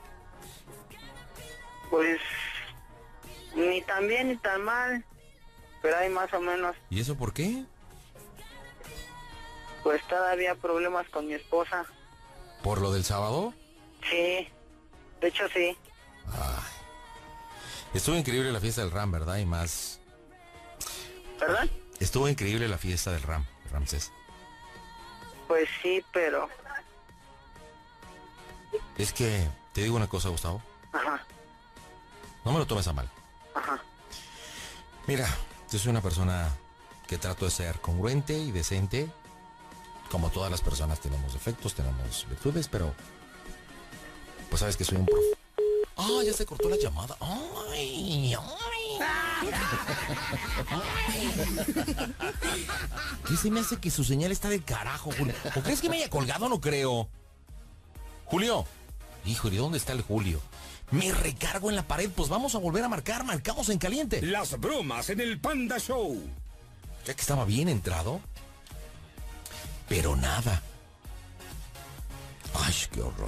Pues ni tan bien ni tan mal, pero hay más o menos. ¿Y eso por qué? Pues todavía problemas con mi esposa. ¿Por lo del sábado? Sí, de hecho sí. Ay. Estuvo increíble la fiesta del RAM, ¿verdad? Y más... ¿Perdón? Estuvo increíble la fiesta del RAM, Ramsés. Pues sí, pero... Es que, te digo una cosa, Gustavo. Ajá, No me lo tomes a mal. ajá. Mira, yo soy una persona que trato de ser congruente y decente. Como todas las personas tenemos defectos, tenemos virtudes, pero... Pues sabes que soy un prof... ¡Ah, ya se cortó la llamada! ¡Ay! ¿Qué se me hace que su señal está del carajo, Julio? ¿O crees que me haya colgado? No creo. Julio. Híjole, ¿dónde está el Julio? Me recargo en la pared, pues vamos a volver a marcar, marcamos en caliente. Las bromas en el Panda Show. Ya que estaba bien entrado. Pero nada. Ay, qué horror.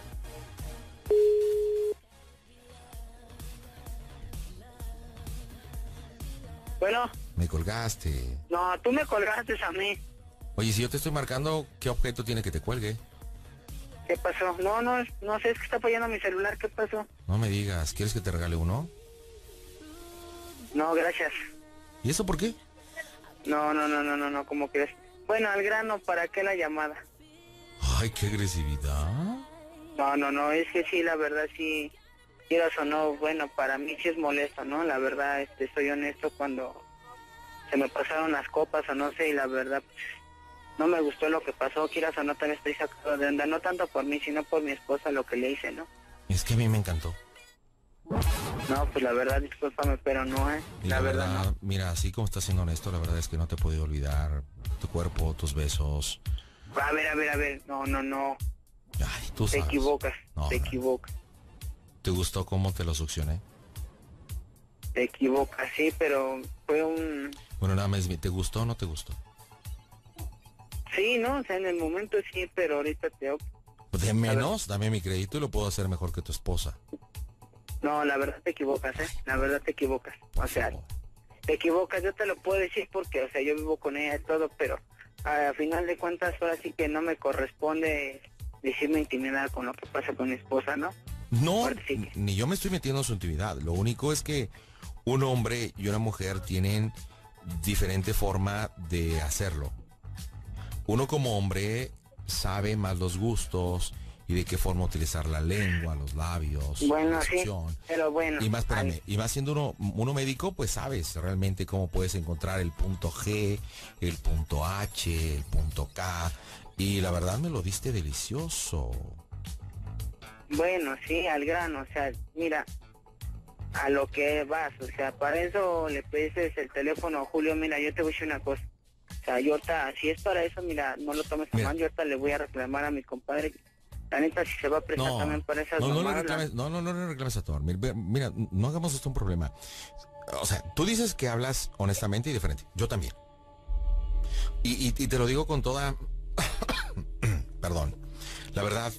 Bueno, Me colgaste. no, tú me colgaste a mí. Oye, si yo te estoy marcando, ¿qué objeto tiene que te cuelgue? ¿Qué pasó? No sé, es que está fallando mi celular, ¿qué pasó? No me digas, ¿quieres que te regale uno? No, gracias. ¿Y eso por qué? No, ¿cómo crees? Bueno, al grano, ¿para qué la llamada? Ay, qué agresividad. No, es que sí, la verdad sí, quieras o no, bueno, para mí sí es molesto, ¿no? La verdad, soy honesto cuando se me pasaron las copas o no sé, y la verdad, pues, no me gustó lo que pasó, quieras o no, también estoy sacado de onda, no tanto por mí, sino por mi esposa, lo que le hice, ¿no? Es que a mí me encantó. No, pues la verdad, discúlpame, pero no, Y la verdad, no. Mira, así como estás siendo honesto, la verdad es que no te he podido olvidar tu cuerpo, tus besos. A ver, no. Ay, tú Te sabes. equivocas, No, te no. equivocas. ¿Te gustó cómo te lo succioné? Te equivocas, sí, pero fue un... Bueno, nada más, ¿te gustó o no te gustó? Sí, ¿no? O sea, en el momento sí, pero ahorita te... De menos, dame mi crédito y lo puedo hacer mejor que tu esposa. No, la verdad te equivocas, La verdad te equivocas. O sea, te equivocas, yo te lo puedo decir porque, o sea, yo vivo con ella y todo, pero a final de cuentas ahora sí que no me corresponde decirme intimidad con lo que pasa con mi esposa, ¿no? No, Ahora sí que- ni yo me estoy metiendo en su intimidad. Lo único es que un hombre y una mujer tienen diferente forma de hacerlo. Uno como hombre sabe más los gustos y de qué forma utilizar la lengua, los labios, Bueno, la sí, succión. pero bueno. Y más, espérame, ay, y más siendo uno médico, pues sabes realmente cómo puedes encontrar el punto G, el punto H, el punto K. Y la verdad me lo diste delicioso. bueno, sí, al grano, o sea, mira, a lo que vas, o sea, para eso le pides el teléfono a Julio, mira, yo te voy a decir una cosa. O sea, yo ahorita, si es para eso, mira, no lo tomes a Mira. mal, yo ahorita le voy a reclamar a mi compadre. La neta, si se va a prestar también para esas no le mamadas, reclames, no le reclames a tu amor. Mira, no hagamos esto un problema. O sea, tú dices que hablas honestamente y de frente. Yo también. Y te lo digo con toda... Perdón. La verdad,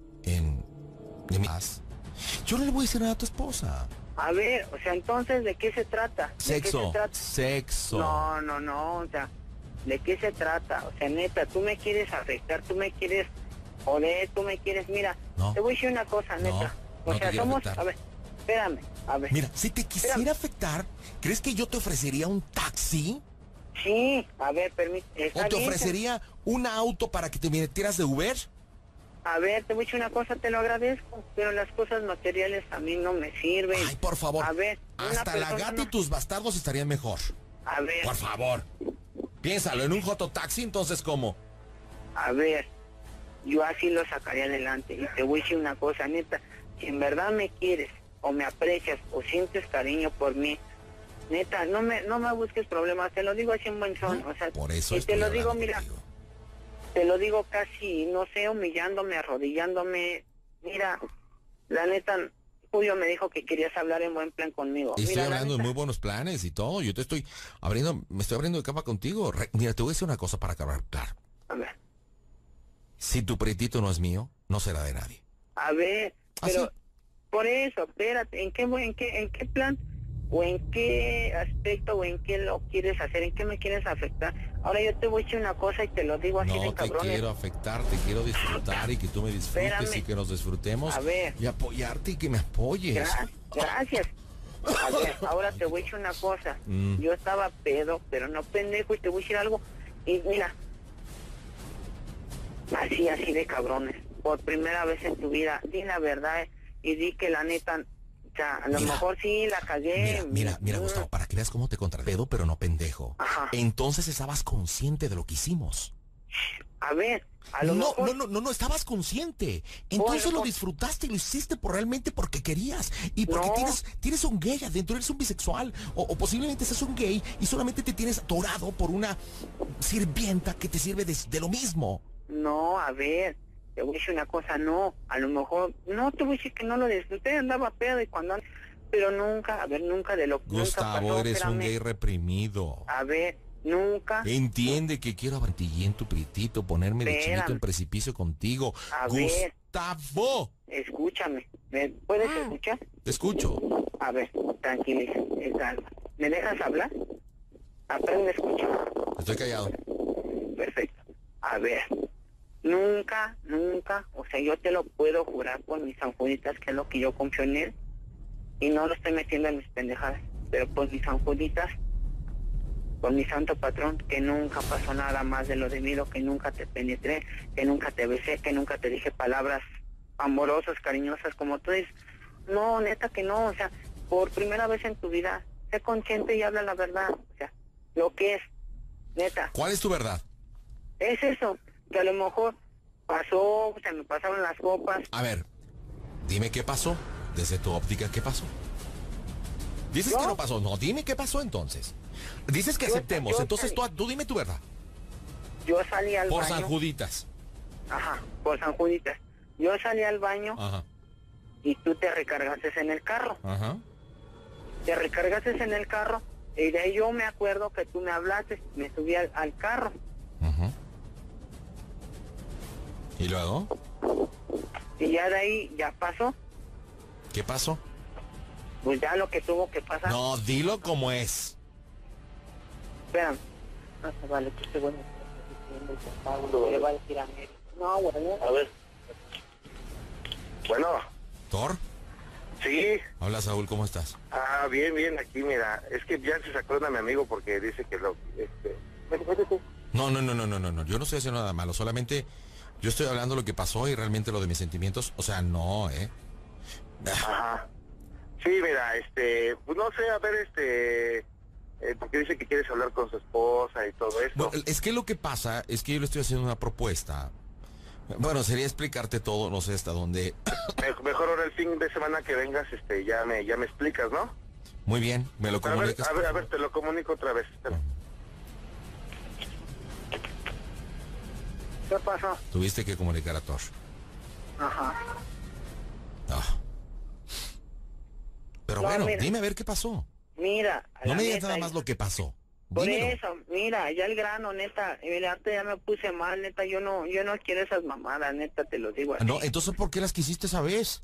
de mi paz, yo no le voy a decir nada a tu esposa. A ver, o sea, entonces, ¿de qué se trata? ¿De qué se Sexo. trata? Sexo. No, o sea, ¿de qué se trata? O sea, neta, tú me quieres afectar, tú me quieres joder, tú me quieres, mira, No. te voy a decir una cosa, No, neta. no O te sea, quiero somos, afectar. a ver, espérame, a ver. Mira, si te quisiera afectar, ¿crees que yo te ofrecería un taxi? Sí, a ver, ¿O te ofrecería un auto para que te metieras de Uber? A ver, te voy a decir una cosa, te lo agradezco, pero las cosas materiales a mí no me sirven. Ay, por favor. A ver, una Hasta la persona gata y no- tus bastardos estarían mejor. A ver, Por favor. Piénsalo, en un jototaxi, entonces, ¿cómo? a ver, yo así lo sacaría adelante. Y te voy a decir una cosa, neta, si en verdad me quieres, o me aprecias, o sientes cariño por mí, neta, no me busques problemas, te lo digo así en buen son, o sea, Por eso y te estoy lo digo, hablando mira, contigo. te lo digo casi, no sé, humillándome, arrodillándome, mira, la neta, Julio me dijo que querías hablar en buen plan conmigo. Estoy Mira, la hablando de neta, muy buenos planes y todo. Yo te estoy me estoy abriendo de cama contigo. Mira, te voy a decir una cosa para acabar claro. a ver, Si tu pretito no es mío, no será de nadie. A ver, ¿Ah, pero sí? por eso, espérate, ¿en qué plan o en qué aspecto o en qué lo quieres hacer? ¿En qué me quieres afectar? Ahora yo te voy a decir una cosa y te lo digo así de No te cabrones. quiero afectar, te quiero disfrutar y que tú me disfrutes. Espérame. Y que nos disfrutemos A ver. y apoyarte y que me apoyes. Gracias. A ver, ahora te voy a decir una cosa. Yo estaba pedo, pero no pendejo, y te voy a decir algo. Y mira, así de cabrones. Por primera vez en tu vida, di la verdad y di que la neta, o sea, a lo Mira. mejor sí la cagué. Mira, Gustavo, para que veas cómo te contradedo, pero no pendejo. Ajá. Entonces estabas consciente de lo que hicimos. A ver, a lo mejor... No, estabas consciente. Entonces Bueno, lo disfrutaste y lo hiciste realmente porque querías. Y porque No. tienes un gay adentro, eres un bisexual. O posiblemente seas un gay y solamente te tienes atorado por una sirvienta que te sirve de lo mismo. No, a ver, te voy a decir una cosa, no, a lo mejor, no te voy a decir que no lo disfruté, andaba pedo y cuando... Pero nunca, a ver, nunca de lo que... Gustavo, nunca pasó, eres un espérame. gay reprimido. A ver, nunca... Entiende que quiero avantillento, prietito, ponerme de Espérame. chinito en precipicio contigo. A ver. Gustavo, Escúchame, ¿me puedes escuchar? te escucho. A ver, tranquiliza, calma. ¿Me dejas hablar? Aprende a escuchar. Estoy callado. Perfecto. A ver, nunca, o sea, yo te lo puedo jurar por mis sanjuditas, que es lo que yo confío en él, y no lo estoy metiendo en mis pendejadas, pero por mis sanjuditas, por mi santo patrón, que nunca pasó nada más de lo debido, que nunca te penetré, que nunca te besé, que nunca te dije palabras amorosas, cariñosas, como tú dices. No, neta que no, o sea, por primera vez en tu vida, sé consciente y habla la verdad, o sea, lo que es, neta. ¿Cuál es tu verdad? Es eso, que a lo mejor pasó, se me pasaron las copas. A ver, dime qué pasó. Desde tu óptica, ¿qué pasó? Dices ¿No? que no pasó. No, dime qué pasó entonces. Dices que Yo- aceptemos. yo Entonces salí. tú dime tu verdad. Yo salí al Por baño. San Juditas. Ajá, por San Juditas. Yo salí al baño Ajá, y tú te recargaste en el carro. ajá. Te recargaste en el carro y de ahí yo me acuerdo que tú me hablaste, me subí al carro. Ajá. ¿Y luego? Y ya de ahí ya pasó, ¿Qué pasó? pues ya lo que tuvo que pasar. No, dilo como es. Espérame. No se vale, que este bueno le va a decir a mí. No, bueno. A ver. Bueno, ¿Thor? sí. Hola, Saúl, ¿cómo estás? Ah, bien, aquí, mira. Es que ya se sacó a mi amigo porque dice que lo... Métete. No. Yo no estoy haciendo nada malo. Solamente yo estoy hablando lo que pasó y realmente lo de mis sentimientos. O sea, no, Ajá. Sí, mira, pues no sé, a ver, porque dice que quieres hablar con su esposa y todo esto. Bueno, es que lo que pasa es que yo le estoy haciendo una propuesta. Bueno, sería explicarte todo, no sé hasta dónde. Mejor ahora el fin de semana que vengas, ya me explicas, ¿no? Muy bien, me lo A ver, comunicas. a ver, te lo comunico otra vez. Espera. ¿Qué pasó? Tuviste que comunicar a Thor. Ajá. Ah. Pero No, bueno, mira. dime a ver qué pasó. Mira, No la me digas neta, nada más lo que pasó. Por Dímelo. eso, mira, ya el grano, neta, mira, ahorita ya me puse mal, neta, yo no quiero esas mamadas, neta, te lo digo así. No, entonces ¿por qué las quisiste esa vez?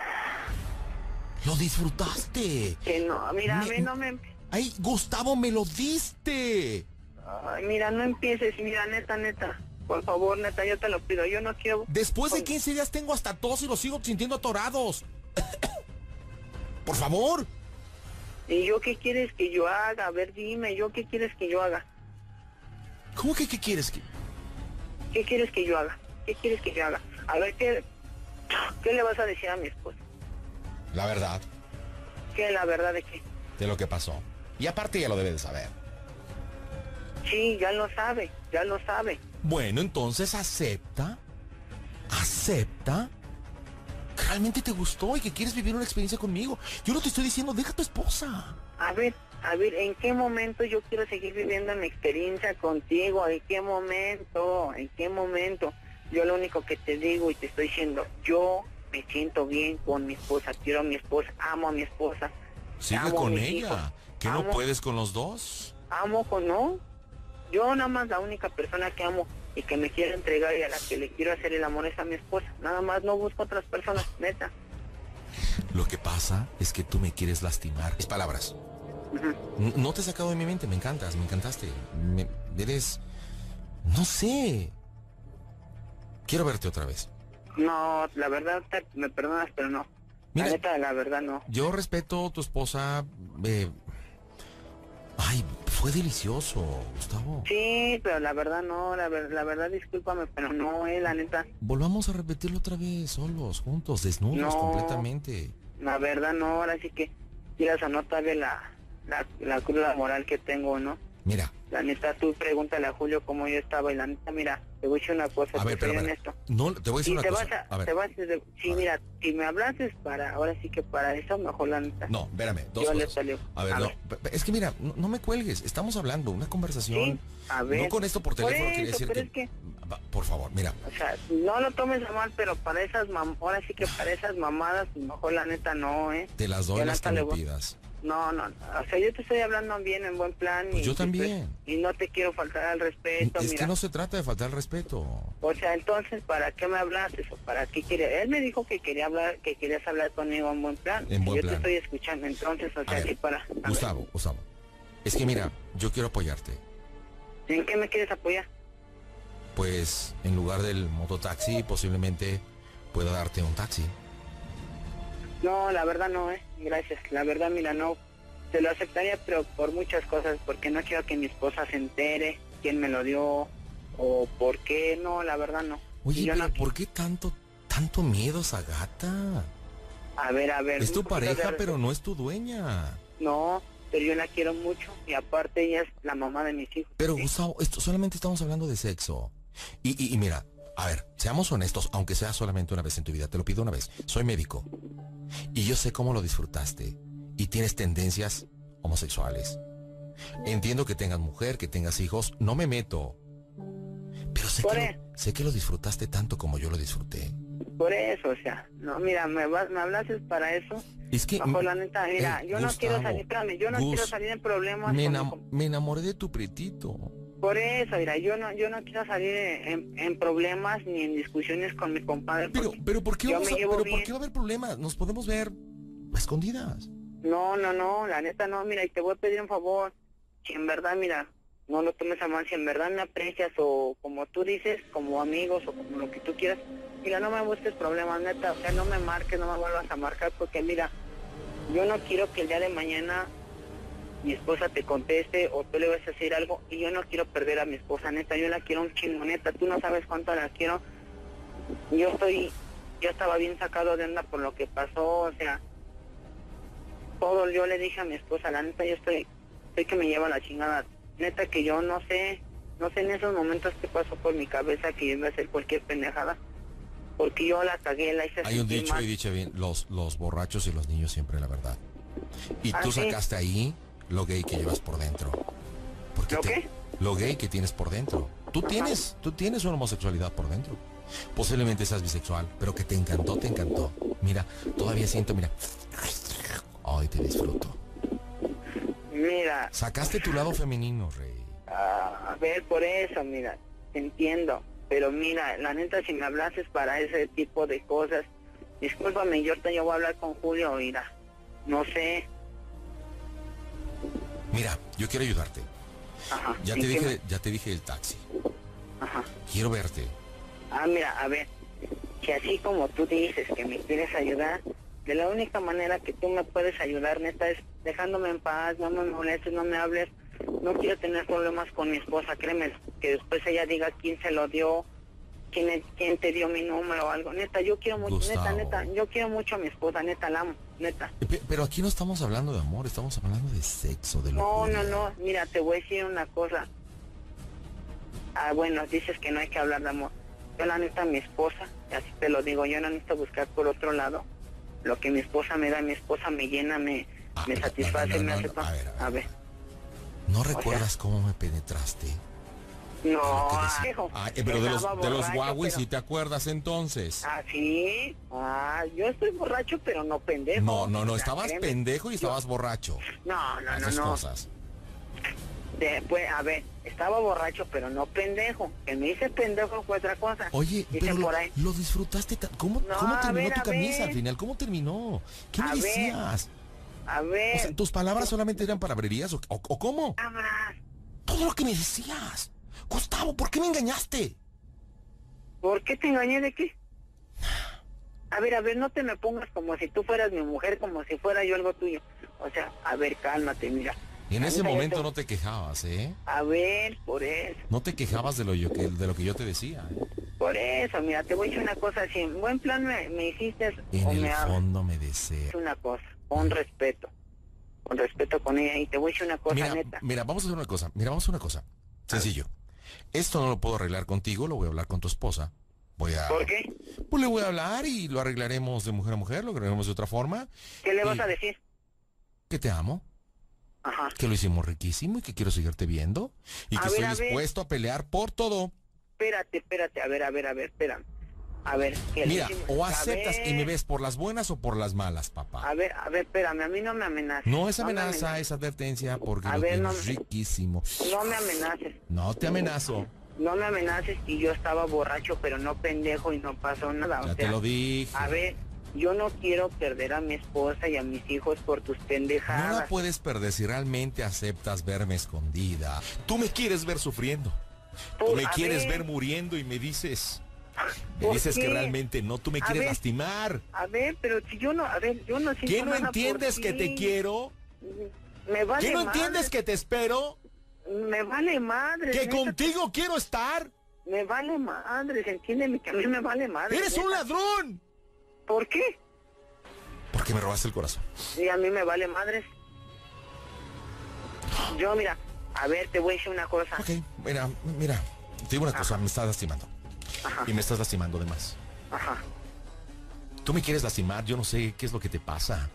Lo disfrutaste. Que no, mira, a mí no me... Ay, Gustavo, me lo diste. Ay, mira, no empieces, mira, neta, por favor, neta, yo te lo pido, yo no quiero... Después de 15 días tengo hasta tos y los sigo sintiendo atorados. Por favor. ¿Y yo qué quieres que yo haga? A ver, dime, ¿yo qué quieres que yo haga? ¿Cómo que qué quieres que...? ¿Qué quieres que yo haga? ¿Qué quieres que yo haga? A ver, ¿qué le vas a decir a mi esposa? La verdad, ¿Qué, la verdad de qué? de lo que pasó. Y aparte ya lo debe de saber. Sí, ya lo sabe. Bueno, entonces acepta que realmente te gustó y que quieres vivir una experiencia conmigo. Yo no te estoy diciendo, deja a tu esposa. A ver, ¿en qué momento yo quiero seguir viviendo mi experiencia contigo? ¿En qué momento? Yo lo único que te digo y te estoy diciendo, yo me siento bien con mi esposa, quiero a mi esposa, amo a mi esposa. Sigue amo a con mis ella. hijos, ¿Que no amo- puedes con los dos? Amo con no. Yo nada más la única persona que amo y que me quiero entregar y a la que le quiero hacer el amor es a mi esposa. Nada más, no busco otras personas, neta. Lo que pasa es que tú me quieres lastimar. Es palabras. No te he sacado de mi mente, me encantas, me encantaste. Eres... no sé. Quiero verte otra vez. No, la verdad, me perdonas, pero no. Mira, la neta, la verdad, no. Yo respeto a tu esposa. Ay, fue delicioso, Gustavo. Sí, pero la verdad no, la verdad, discúlpame, pero no, la neta. Volvamos a repetirlo otra vez, solos, juntos, desnudos, No, completamente. La verdad no, ahora sí que quieras o no, todavía la cruda moral que tengo, ¿no? Mira. La neta, tú pregúntale a Julio cómo yo estaba y la neta, mira, te voy a decir una cosa, a ver, soy pero, honesto. No, te voy a decir una cosa. Sí, mira, si me hablases para, ahora sí que para eso, mejor la neta. No, espérame, dos yo cosas. A ver, no, es que mira, no me cuelgues, estamos hablando, una conversación. Sí, a ver. No con esto por teléfono, por quería eso, decir pero que... es que... Por favor, mira. O sea, no lo tomes a mal, pero para esas ahora sí que para esas mamadas, mejor la neta no, Te las doy las que me pidas. No, o sea, yo te estoy hablando bien, en buen plan. Pues yo también. Y no te quiero faltar al respeto, Es que no se trata de faltar al respeto. O sea, entonces, ¿para qué me hablaste? ¿O para qué querías? Él me dijo que querías hablar conmigo en buen plan. En buen plan. Yo te estoy escuchando, entonces, o sea, ver, sí para... Gustavo, es que mira, yo quiero apoyarte. ¿En qué me quieres apoyar? Pues, en lugar del mototaxi, posiblemente pueda darte un taxi. No, la verdad no, gracias. La verdad, mira, no. Te lo aceptaría, pero por muchas cosas, porque no quiero que mi esposa se entere quién me lo dio, o por qué, no, la verdad no. Oye, yo pero no... ¿por qué tanto miedo, Sagata? A ver. Es tu pareja, pero no es tu dueña. No, pero yo la quiero mucho, y aparte ella es la mamá de mis hijos. Pero, ¿sí? Gustavo, solamente estamos hablando de sexo. Y mira, a ver, seamos honestos, aunque sea solamente una vez en tu vida, te lo pido una vez. Soy médico, y yo sé cómo lo disfrutaste. Y tienes tendencias homosexuales. Entiendo que tengas mujer, que tengas hijos, no me meto. Pero sé que lo disfrutaste tanto como yo lo disfruté. Por eso, o sea, no, mira, me hablaste para eso. Es que... Bajo la neta, mira, yo Gustavo, no quiero salir, espérame, yo no quiero salir en problemas. Me enamoré de tu prietito. Por eso, mira, yo no quiero salir en problemas ni en discusiones con mi compadre. Pero ¿por qué ¿por qué va a haber problemas? Nos podemos ver a escondidas. No, la neta no, mira, y te voy a pedir un favor, si en verdad, mira, no lo tomes a mal, si en verdad me aprecias o como tú dices, como amigos o como lo que tú quieras, mira, no me busques problemas, neta, o sea, no me marques, no me vuelvas a marcar, porque mira, yo no quiero que el día de mañana mi esposa te conteste o tú le vas a decir algo y yo no quiero perder a mi esposa, neta, yo la quiero un chingo, neta, tú no sabes cuánto la quiero, yo estaba bien sacado de onda por lo que pasó, o sea, todo yo le dije a mi esposa, la neta, yo estoy que me lleva la chingada, neta que yo no sé en esos momentos qué pasó por mi cabeza que yo iba a hacer cualquier pendejada, porque yo la cagué, la hice. Hay un dicho mal. Y dicho bien, los borrachos y los niños siempre la verdad. Y tú sacaste ahí lo gay que llevas por dentro. Porque ¿Lo qué? Lo gay que tienes por dentro. Tú tienes una homosexualidad por dentro. Posiblemente seas bisexual, pero que te encantó. Mira, todavía siento, mira. Ay, te disfruto. Mira. Sacaste tu lado femenino, Rey. A ver, por eso, mira, entiendo. Pero mira, la neta, si me hablases para ese tipo de cosas, discúlpame, yo voy a hablar con Julio, mira. No sé. Mira, yo quiero ayudarte. Ajá. Ya te dije el taxi. Ajá. Quiero verte. Mira, a ver, que así como tú dices que me quieres ayudar, de la única manera que tú me puedes ayudar, neta, es dejándome en paz, no me molestes, no me hables. No quiero tener problemas con mi esposa, créeme, que después ella diga quién se lo dio, quién te dio mi número o algo. Neta, yo quiero mucho, neta, yo quiero mucho a mi esposa, neta, la amo, neta. Pero aquí no estamos hablando de amor, estamos hablando de sexo, de locura. No, mira, te voy a decir una cosa. Bueno, dices que no hay que hablar de amor. Yo la neta, mi esposa, así te lo digo, yo no necesito buscar por otro lado. Lo que mi esposa me da, mi esposa me llena, me satisface, me hace... A ver. ¿No recuerdas cómo me penetraste? No, pero de los Huawei sí te acuerdas entonces. Sí. Yo estoy borracho, pero no pendejo. No, estabas pendejo y estabas borracho. No. Cosas. Pues, a ver, estaba borracho, pero no pendejo. Que me hice pendejo fue otra cosa. Oye, Dice pero por ahí. lo disfrutaste ¿Cómo No, terminó a ver, tu a camisa ver. al final? ¿Cómo terminó? ¿Qué me A ver. decías? A ver. O sea, ¿tus palabras solamente eran palabrerías o cómo? Cabras. Todo lo que me decías. Gustavo, ¿por qué me engañaste? ¿Por qué te engañé de qué? A ver, no te me pongas como si tú fueras mi mujer, como si fuera yo algo tuyo. O sea, a ver, cálmate, mira. Y en ese Ahorita momento yo te- no te quejabas, ¿eh? A ver, por eso. No te quejabas de lo que yo te decía, ¿eh? Por eso, mira, te voy a decir una cosa. Si en buen plan me hiciste En o el me hablas, fondo me deseas. una cosa, con respeto con ella. Y te voy a decir una cosa, neta. Mira, vamos a hacer una cosa. Sencillo. Esto no lo puedo arreglar contigo, lo voy a hablar con tu esposa. ¿Por qué? Pues le voy a hablar y lo arreglaremos de mujer a mujer, lo arreglaremos de otra forma. ¿Qué le vas Y- a decir? Que te amo, Ajá. que lo hicimos riquísimo y que quiero seguirte viendo. Y A que ver, estoy a ver. dispuesto a pelear por todo. Espérate, a ver, espérame. A ver, ¿qué le Mira, hicimos? o A aceptas y ver, me ves por las buenas o por las malas, papá. A ver, espérame, a mí no me amenaces. No es me amenaza, amenaces. es advertencia porque A lo ver, tienes no- riquísimo. No me amenaces. No te amenazo. No me amenaces y yo estaba borracho, pero no pendejo y no pasó nada. Ya o te sea, lo dije. A ver, yo no quiero perder a mi esposa y a mis hijos por tus No pendejadas. la puedes perder si realmente aceptas verme escondida. Tú me quieres ver sufriendo. Tú me a quieres ver muriendo y me dices que qué? realmente no, tú me A quieres ver, lastimar. A ver, pero si yo no, yo no siento ¿Qué no nada por entiendes que te ti. quiero? Me vale ¿Qué no madre. entiendes que te espero? Me vale madre. ¿Que neta, contigo quiero estar? Me vale madre, entiéndeme que a mí me vale madre. ¡Eres un neta. ladrón! ¿Por qué? Porque me robaste el corazón. Y a mí me vale madres. Yo, mira, a ver, te voy a decir una cosa. Ok, mira, te digo una cosa, me estás lastimando. Ajá. Y me estás lastimando de más. Ajá. Tú me quieres lastimar, yo no sé qué es lo que te pasa.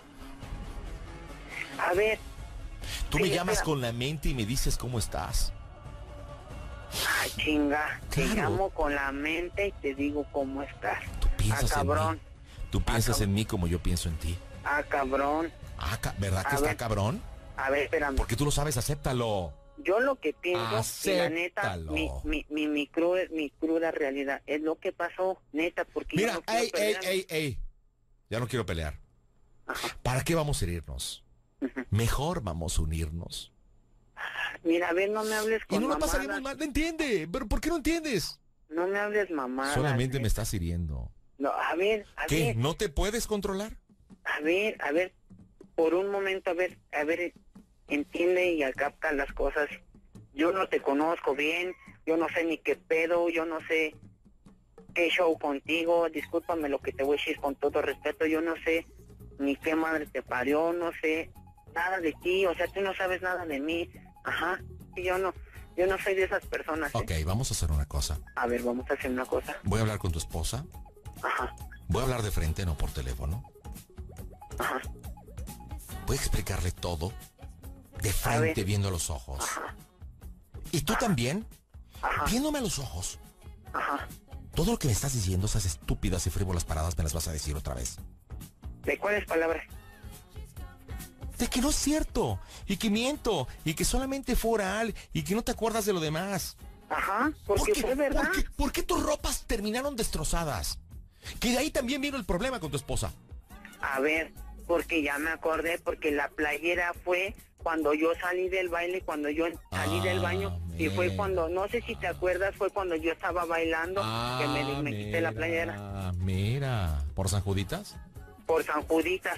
A ver. Tú me Sí, llamas espera. con la mente y me dices cómo estás. Ay, chinga. Te Claro. llamo con la mente y te digo cómo estás. Tú piensas cabrón. en mí. Tú piensas cabrón. en mí como yo pienso en ti. Cabrón. ¿Verdad que A está ver. cabrón? A ver, espérame. Porque tú lo sabes, acéptalo. Yo lo que pienso, y la neta, Acéptalo. mi cruda realidad, es lo que pasó, neta, porque yo Mira, no quiero perder a mi- ey. Ya no quiero pelear. Ajá. ¿Para qué vamos a herirnos? Mejor vamos a unirnos. Mira, a ver, no me hables Y con no la mamadas. pasaremos mal. ¿Entiende? ¿Pero por qué no entiendes? No me hables mamadas. Solamente me estás hiriendo. No, a ver, ¿Qué? ¿No te puedes controlar? a ver, por un momento, a ver, entiende y capta las cosas. Yo no te conozco bien, yo no sé ni qué pedo, yo no sé qué show contigo, discúlpame lo que te voy a decir con todo respeto, yo no sé ni qué madre te parió, no sé nada de ti, o sea, tú no sabes nada de mí, ajá, y yo no soy de esas personas. Ok, vamos a hacer una cosa. A ver, vamos a hacer una cosa, Voy a hablar con tu esposa. ajá, Voy a hablar de frente, no por teléfono. ajá, Voy a explicarle todo de ver. frente, viendo a los ojos. Y tú también, ajá, viéndome a los ojos. ajá. Todo lo que me estás diciendo, esas estúpidas y frívolas paradas, me las vas a decir otra vez. ¿De cuáles palabras? De que no es cierto, y que miento, y que solamente fue oral, y que no te acuerdas de lo demás. Ajá, porque fue verdad. ¿Por qué tus ropas terminaron destrozadas? Que de ahí también vino el problema con tu esposa. A ver, porque ya me acordé, porque la playera fue cuando yo salí del baile, cuando yo salí del baño, y fue mira. cuando, no sé si te acuerdas, fue cuando yo estaba bailando, que me quité la playera, Mira, ¿por San Juditas? por San Juditas.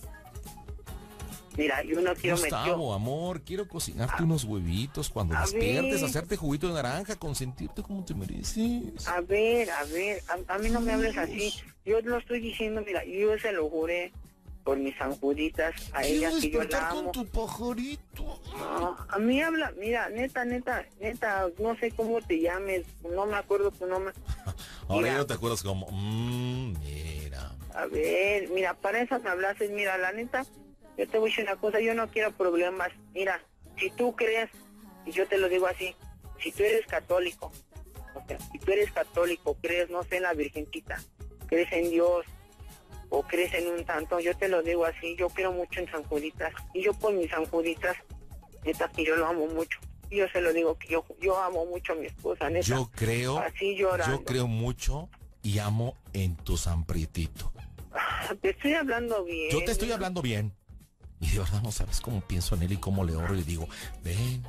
Mira, yo no quiero Gustavo, amor, quiero cocinarte unos huevitos cuando a despiertes, ver. hacerte juguito de naranja, consentirte como te mereces. A ver, a mí no me hables así, yo lo estoy diciendo, mira, yo se lo juré por mis San Juditas, a ella que yo la amo. tu pajarito. No, a mí habla, mira, neta, no sé cómo te llames, no me acuerdo tu nombre. Ahora Mira. ya no te acuerdas como, mira. A ver, mira, para eso me hablaste, mira, la neta, yo te voy a decir una cosa, yo no quiero problemas. Mira, si tú crees, y yo te lo digo así, si tú eres católico, o sea, si tú eres católico, crees, no sé, en la Virgencita, crees en Dios, o crees en un santo, yo te lo digo así, yo creo mucho en San Juditas, y yo por mis San Juditas, neta, que yo lo amo mucho. Yo se lo digo que yo amo mucho a mi esposa, neta. Yo así llorando. Yo creo mucho y amo en tu San Prietito. Te estoy hablando bien. Yo te estoy hablando bien. Y de verdad no sabes cómo pienso en él y cómo le oro y le digo, ven.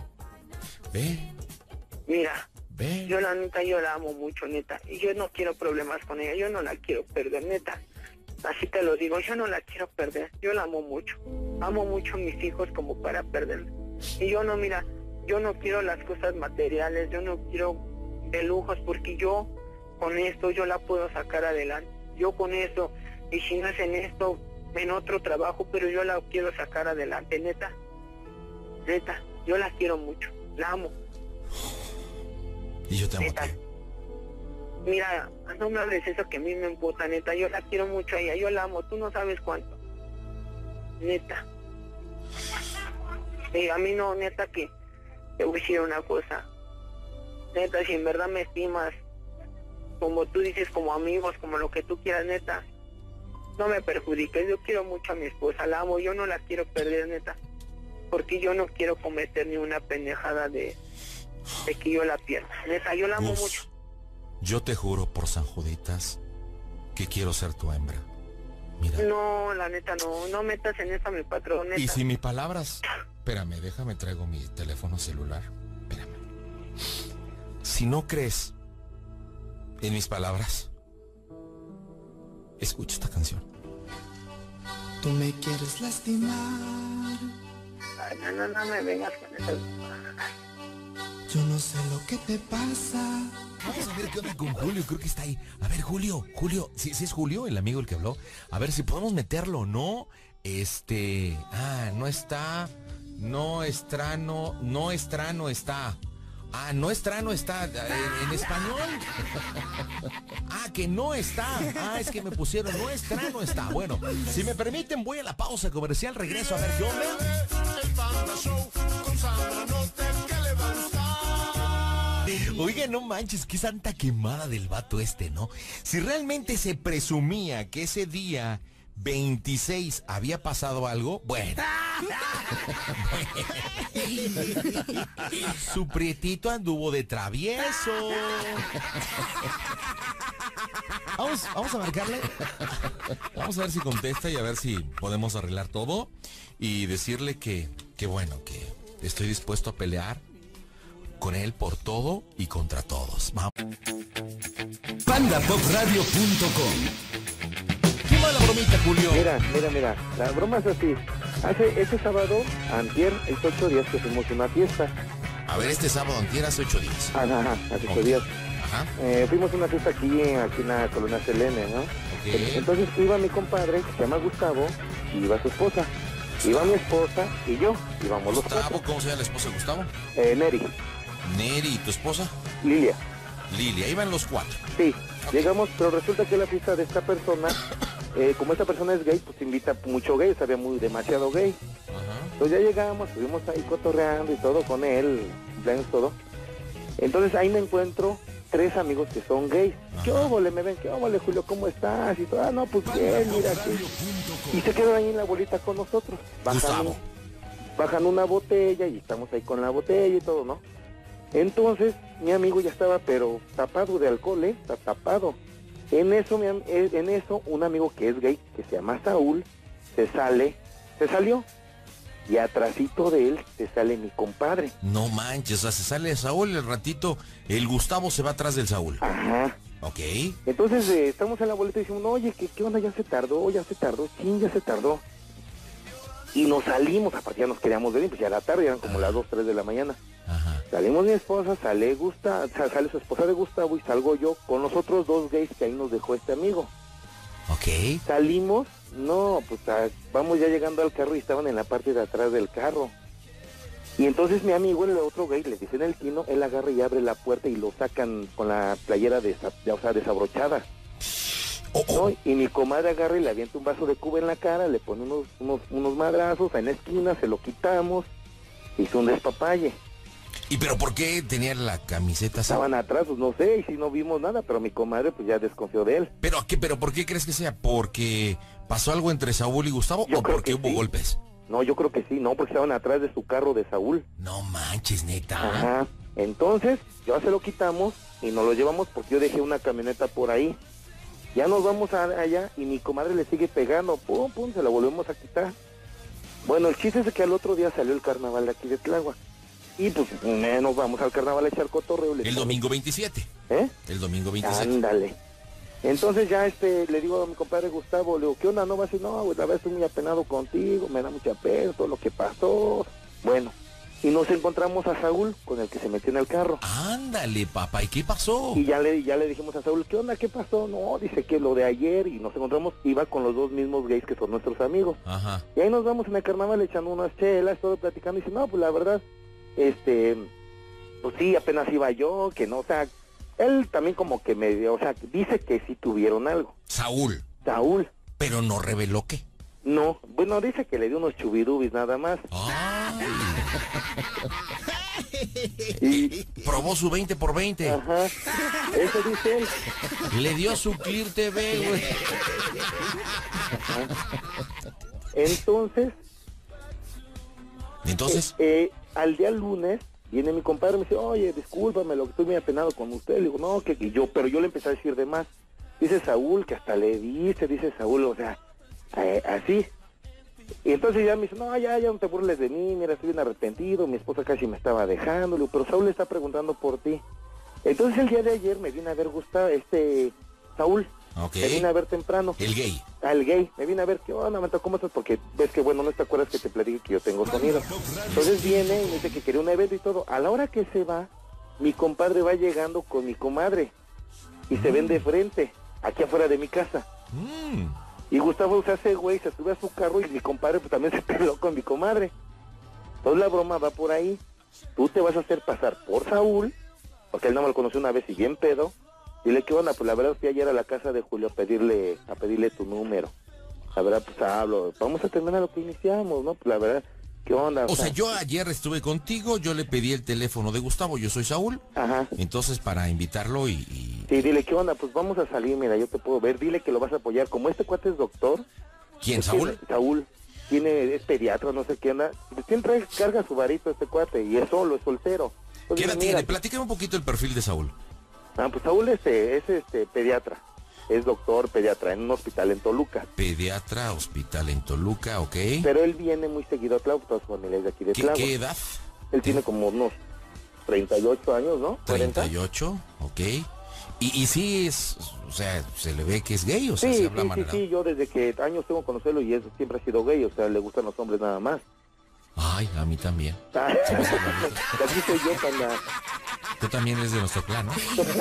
Mira, ven. yo la neta, yo la amo mucho, neta. Y yo no quiero problemas con ella, yo no la quiero perder, neta. Así te lo digo, yo no la quiero perder. Yo la amo mucho. Amo mucho a mis hijos como para perderla. Y yo no, mira, yo no quiero las cosas materiales, yo no quiero de lujos, porque yo con esto yo la puedo sacar adelante. Yo con eso, y si no es en esto, en otro trabajo, pero yo la quiero sacar adelante, neta. Neta, yo la quiero mucho, la amo. Y yo te amo Neta. a ti. Mira, no me hables eso que a mí me emputa, neta. Yo la quiero mucho a ella, yo la amo, tú no sabes cuánto. Neta. Y a mí no, neta, que te voy a decir una cosa. Neta, si en verdad me estimas, como tú dices, como amigos, como lo que tú quieras, neta, no me perjudiques. Yo quiero mucho a mi esposa, la amo, yo no la quiero perder, neta. Porque yo no quiero cometer ni una pendejada de que yo la pierda. Neta, yo la amo mucho. Yo te juro por San Juditas que quiero ser tu hembra. Mira. No, la neta, no metas en eso a mi patrón, neta. Y si mis palabras... Espérame, déjame, traigo mi teléfono celular. Espérame. Si no crees en mis palabras, escucha esta canción. Tú me quieres lastimar. Ay, no me vengas con eso. Yo no sé lo que te pasa. Vamos a ver qué onda con Julio, creo que está ahí. A ver, Julio, si es Julio, el amigo el que habló. A ver si podemos meterlo, ¿no? No está. No está. Ah, no está en español. Ah, que no está. Ah, es que me pusieron no está. Bueno, si me permiten voy a la pausa comercial, regreso a ver qué onda. El Panda Show con Sandra, no te que le va a gustar. Oiga, no manches, qué santa quemada del vato ¿no? Si realmente se presumía que ese día 26 había pasado algo, bueno. Su prietito anduvo de travieso. Vamos a marcarle. Vamos a ver si contesta y a ver si podemos arreglar todo y decirle que bueno, que estoy dispuesto a pelear con él por todo y contra todos. Vamos. PandaPopRadio.com. ¿Quién va la bromita, Julio? Mira, la broma es así. Este sábado, antier, es 8 días que fuimos a una fiesta. A ver, este sábado antier hace 8 días. Ajá, hace 8 días. Ajá. Fuimos a una fiesta aquí en la colonia Selene, ¿no? Ok. Entonces iba mi compadre, que se llama Gustavo, y iba su esposa. Iba mi esposa y yo, íbamos los Gustavo, cuatro. ¿cómo se llama la esposa de Gustavo? Neri, Neri, ¿y tu esposa? Lilia. Lilia, ahí van los 4. Sí, llegamos, pero resulta que la fiesta de esta persona, como esta persona es gay, pues invita mucho gay, había demasiado gay. Ajá. Entonces ya llegamos, estuvimos ahí cotorreando y todo con él, cumpleaños, todo. Entonces ahí me encuentro 3 amigos que son gays. Ajá. ¿Qué óvole? Me ven, ¿qué óvole, Julio? ¿Cómo estás? Y todo, no, pues bien, mira aquí. Y se quedan ahí en la bolita con nosotros. Gustavo. Bajan una botella y estamos ahí con la botella y todo, ¿no? Entonces, mi amigo ya estaba, pero tapado de alcohol, está tapado. En eso, un amigo que es gay, que se llama Saúl, se salió. Y atrasito de él se sale mi compadre. No manches, o sea, se sale Saúl, el ratito, el Gustavo se va atrás del Saúl. Ajá. Ok. Entonces, estamos en la boleta y decimos, no, oye, ¿qué onda? Ya se tardó, sí, ya se tardó. Y nos salimos, aparte ya nos queríamos ver, pues ya era tarde, eran como las 2, 3 de la mañana. Ajá. Salimos mi esposa, sale su esposa de Gustavo y salgo yo con los otros 2 gays que ahí nos dejó este amigo. Ok. Salimos, no, pues vamos ya llegando al carro y estaban en la parte de atrás del carro. Y entonces mi amigo, el otro gay, le dice en el tino, él agarra y abre la puerta y lo sacan con la playera desabrochada. ¿No? Y mi comadre agarra y le avienta un vaso de Cuba en la cara, le pone unos madrazos en la esquina, se lo quitamos, hizo un despapalle. ¿Y pero por qué tenía la camiseta así? Estaban atrás, pues no sé, y si no vimos nada, pero mi comadre pues ya desconfió de él. ¿Pero por qué crees que sea? ¿Porque pasó algo entre Saúl y Gustavo Yo o creo porque que hubo sí. golpes? No, yo creo que sí, no, porque estaban atrás de su carro de Saúl. No manches, neta. Ajá. Entonces, ya se lo quitamos y nos lo llevamos porque yo dejé una camioneta por ahí. Ya nos vamos allá y mi comadre le sigue pegando, pum, pum, se la volvemos a quitar. Bueno, el chiste es que al otro día salió el carnaval de aquí de Tláhuac. Y pues nos vamos al carnaval a echar cotorreo. El domingo 27. ¿Eh? El domingo 27. Ándale. Entonces ya le digo a mi compadre Gustavo, le digo, ¿qué onda? No va a decir, no, güey, la verdad estoy muy apenado contigo, me da mucha pena todo lo que pasó. Bueno, y nos encontramos a Saúl, con el que se metió en el carro. Ándale, papá, ¿y qué pasó? Y ya le dijimos a Saúl, ¿qué onda? ¿Qué pasó? No, dice que lo de ayer, y nos encontramos, iba con los dos mismos gays que son nuestros amigos. Ajá. Y ahí nos vamos en el carnaval echando unas chelas, todo platicando, y dice, no, pues la verdad, pues sí, apenas iba yo, que no, o sea, él también como que medio, o sea, dice que sí tuvieron algo. Saúl. Pero no reveló qué. No, bueno, dice que le dio unos chubidubis nada más. Ay. Y probó su 20 por 20. Ajá, eso dice él. Le dio su Clear TV, güey. Entonces, al día lunes viene mi compadre y me dice, oye, discúlpame, lo que estoy muy apenado con usted. Le digo, no, pero yo le empecé a decir de más. Dice Saúl, que hasta le dice Saúl, o sea, así. Y entonces ya me dice, no, ya no te burles de mí, mira, estoy bien arrepentido, mi esposa casi me estaba dejando. Le digo, pero Saúl le está preguntando por ti. Entonces el día de ayer me vine a ver Saúl. Okay. Me vine a ver temprano. El gay. El gay. Me vine a ver, ¿qué onda, Manta? ¿Cómo estás? Porque ves que, bueno, no te acuerdas que te platiqué que yo tengo sonido. Entonces viene y me dice que quería un evento y todo. A la hora que se va, mi compadre va llegando con mi comadre. Y se ven de frente, aquí afuera de mi casa. Y Gustavo se hace güey, se sube a su carro y mi compadre pues también se peló con mi comadre. Entonces la broma va por ahí. Tú te vas a hacer pasar por Saúl, porque él no me lo conoció una vez y bien pedo. Dile, ¿qué onda? Pues la verdad fui ayer a la casa de Julio a pedirle tu número. La verdad, pues hablo, vamos a terminar lo que iniciamos, ¿no? Pues la verdad, ¿qué onda? O sea, yo ayer estuve contigo, yo le pedí el teléfono de Gustavo, yo soy Saúl. Ajá. Entonces, para invitarlo y... Sí, dile, ¿qué onda? Pues vamos a salir, mira, yo te puedo ver. Dile que lo vas a apoyar. Como este cuate es doctor. ¿Quién, pues Saúl? Saúl. Es pediatra, no sé qué anda. Siempre carga su varito este cuate y es soltero. Entonces, ¿Qué edad mira, tiene? Platícame un poquito el perfil de Saúl. Pues Saúl es pediatra. Es doctor pediatra en un hospital en Toluca. Pediatra, hospital en Toluca, ok. Pero él viene muy seguido a Tláhuac, toda su familia es de aquí de Tláhuac. ¿Qué edad? Él tiene como unos 38 años, ¿no? 38, ok. Y sí es, o sea, se le ve que es gay, o sea, se habla manera. Sí, yo desde que años tengo que conocerlo y él siempre ha sido gay, o sea, le gustan los hombres nada más. Ay, a mí también. Así soy yo, pana. Tú también eres de nuestro clan, ¿no?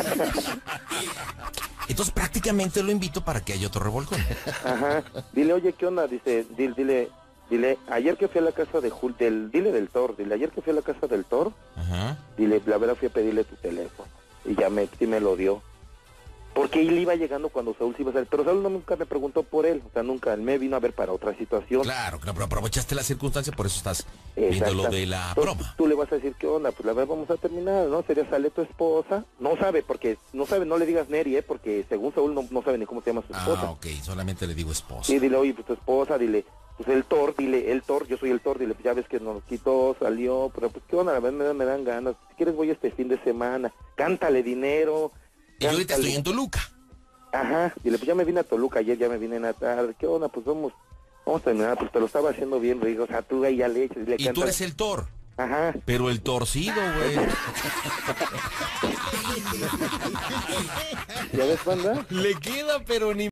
Entonces prácticamente lo invito para que haya otro revolcón. Ajá. Dile, oye, ¿qué onda? Dice, dile, ayer que fui a la casa de dile del Thor, dile, ayer que fui a la casa del Thor, ajá, dile, la verdad fui a pedirle tu teléfono. Y ya sí me lo dio. Porque él iba llegando cuando Saúl se iba a salir. Pero Saúl nunca me preguntó por él. O sea, nunca. Él me vino a ver para otra situación. Claro, pero aprovechaste la circunstancia, por eso estás viendo lo de la broma. Tú le vas a decir, ¿qué onda? Pues la verdad vamos a terminar, ¿no? Sería sale tu esposa. No sabe, no le digas Neri, porque según Saúl no sabe ni cómo se llama su esposa. Ah, ok, solamente le digo esposa. Sí, dile, oye, pues tu esposa, dile, pues el Thor, yo soy el Thor, dile, pues ya ves que nos quitó, salió, pero pues qué onda, la verdad me dan ganas. Si quieres voy este fin de semana, cántale dinero. Y yo ahorita estoy en Toluca. Ajá, dile, pues ya me vine a Toluca, ayer ya me vine en la tarde, ¿qué onda? Pues vamos a terminar, pues te lo estaba haciendo bien rico, o sea, tú ahí ya le echas. Dile, y tú eres el Thor. Ajá. Pero el torcido, güey. ¿Ya ves, banda? Le queda, pero ni...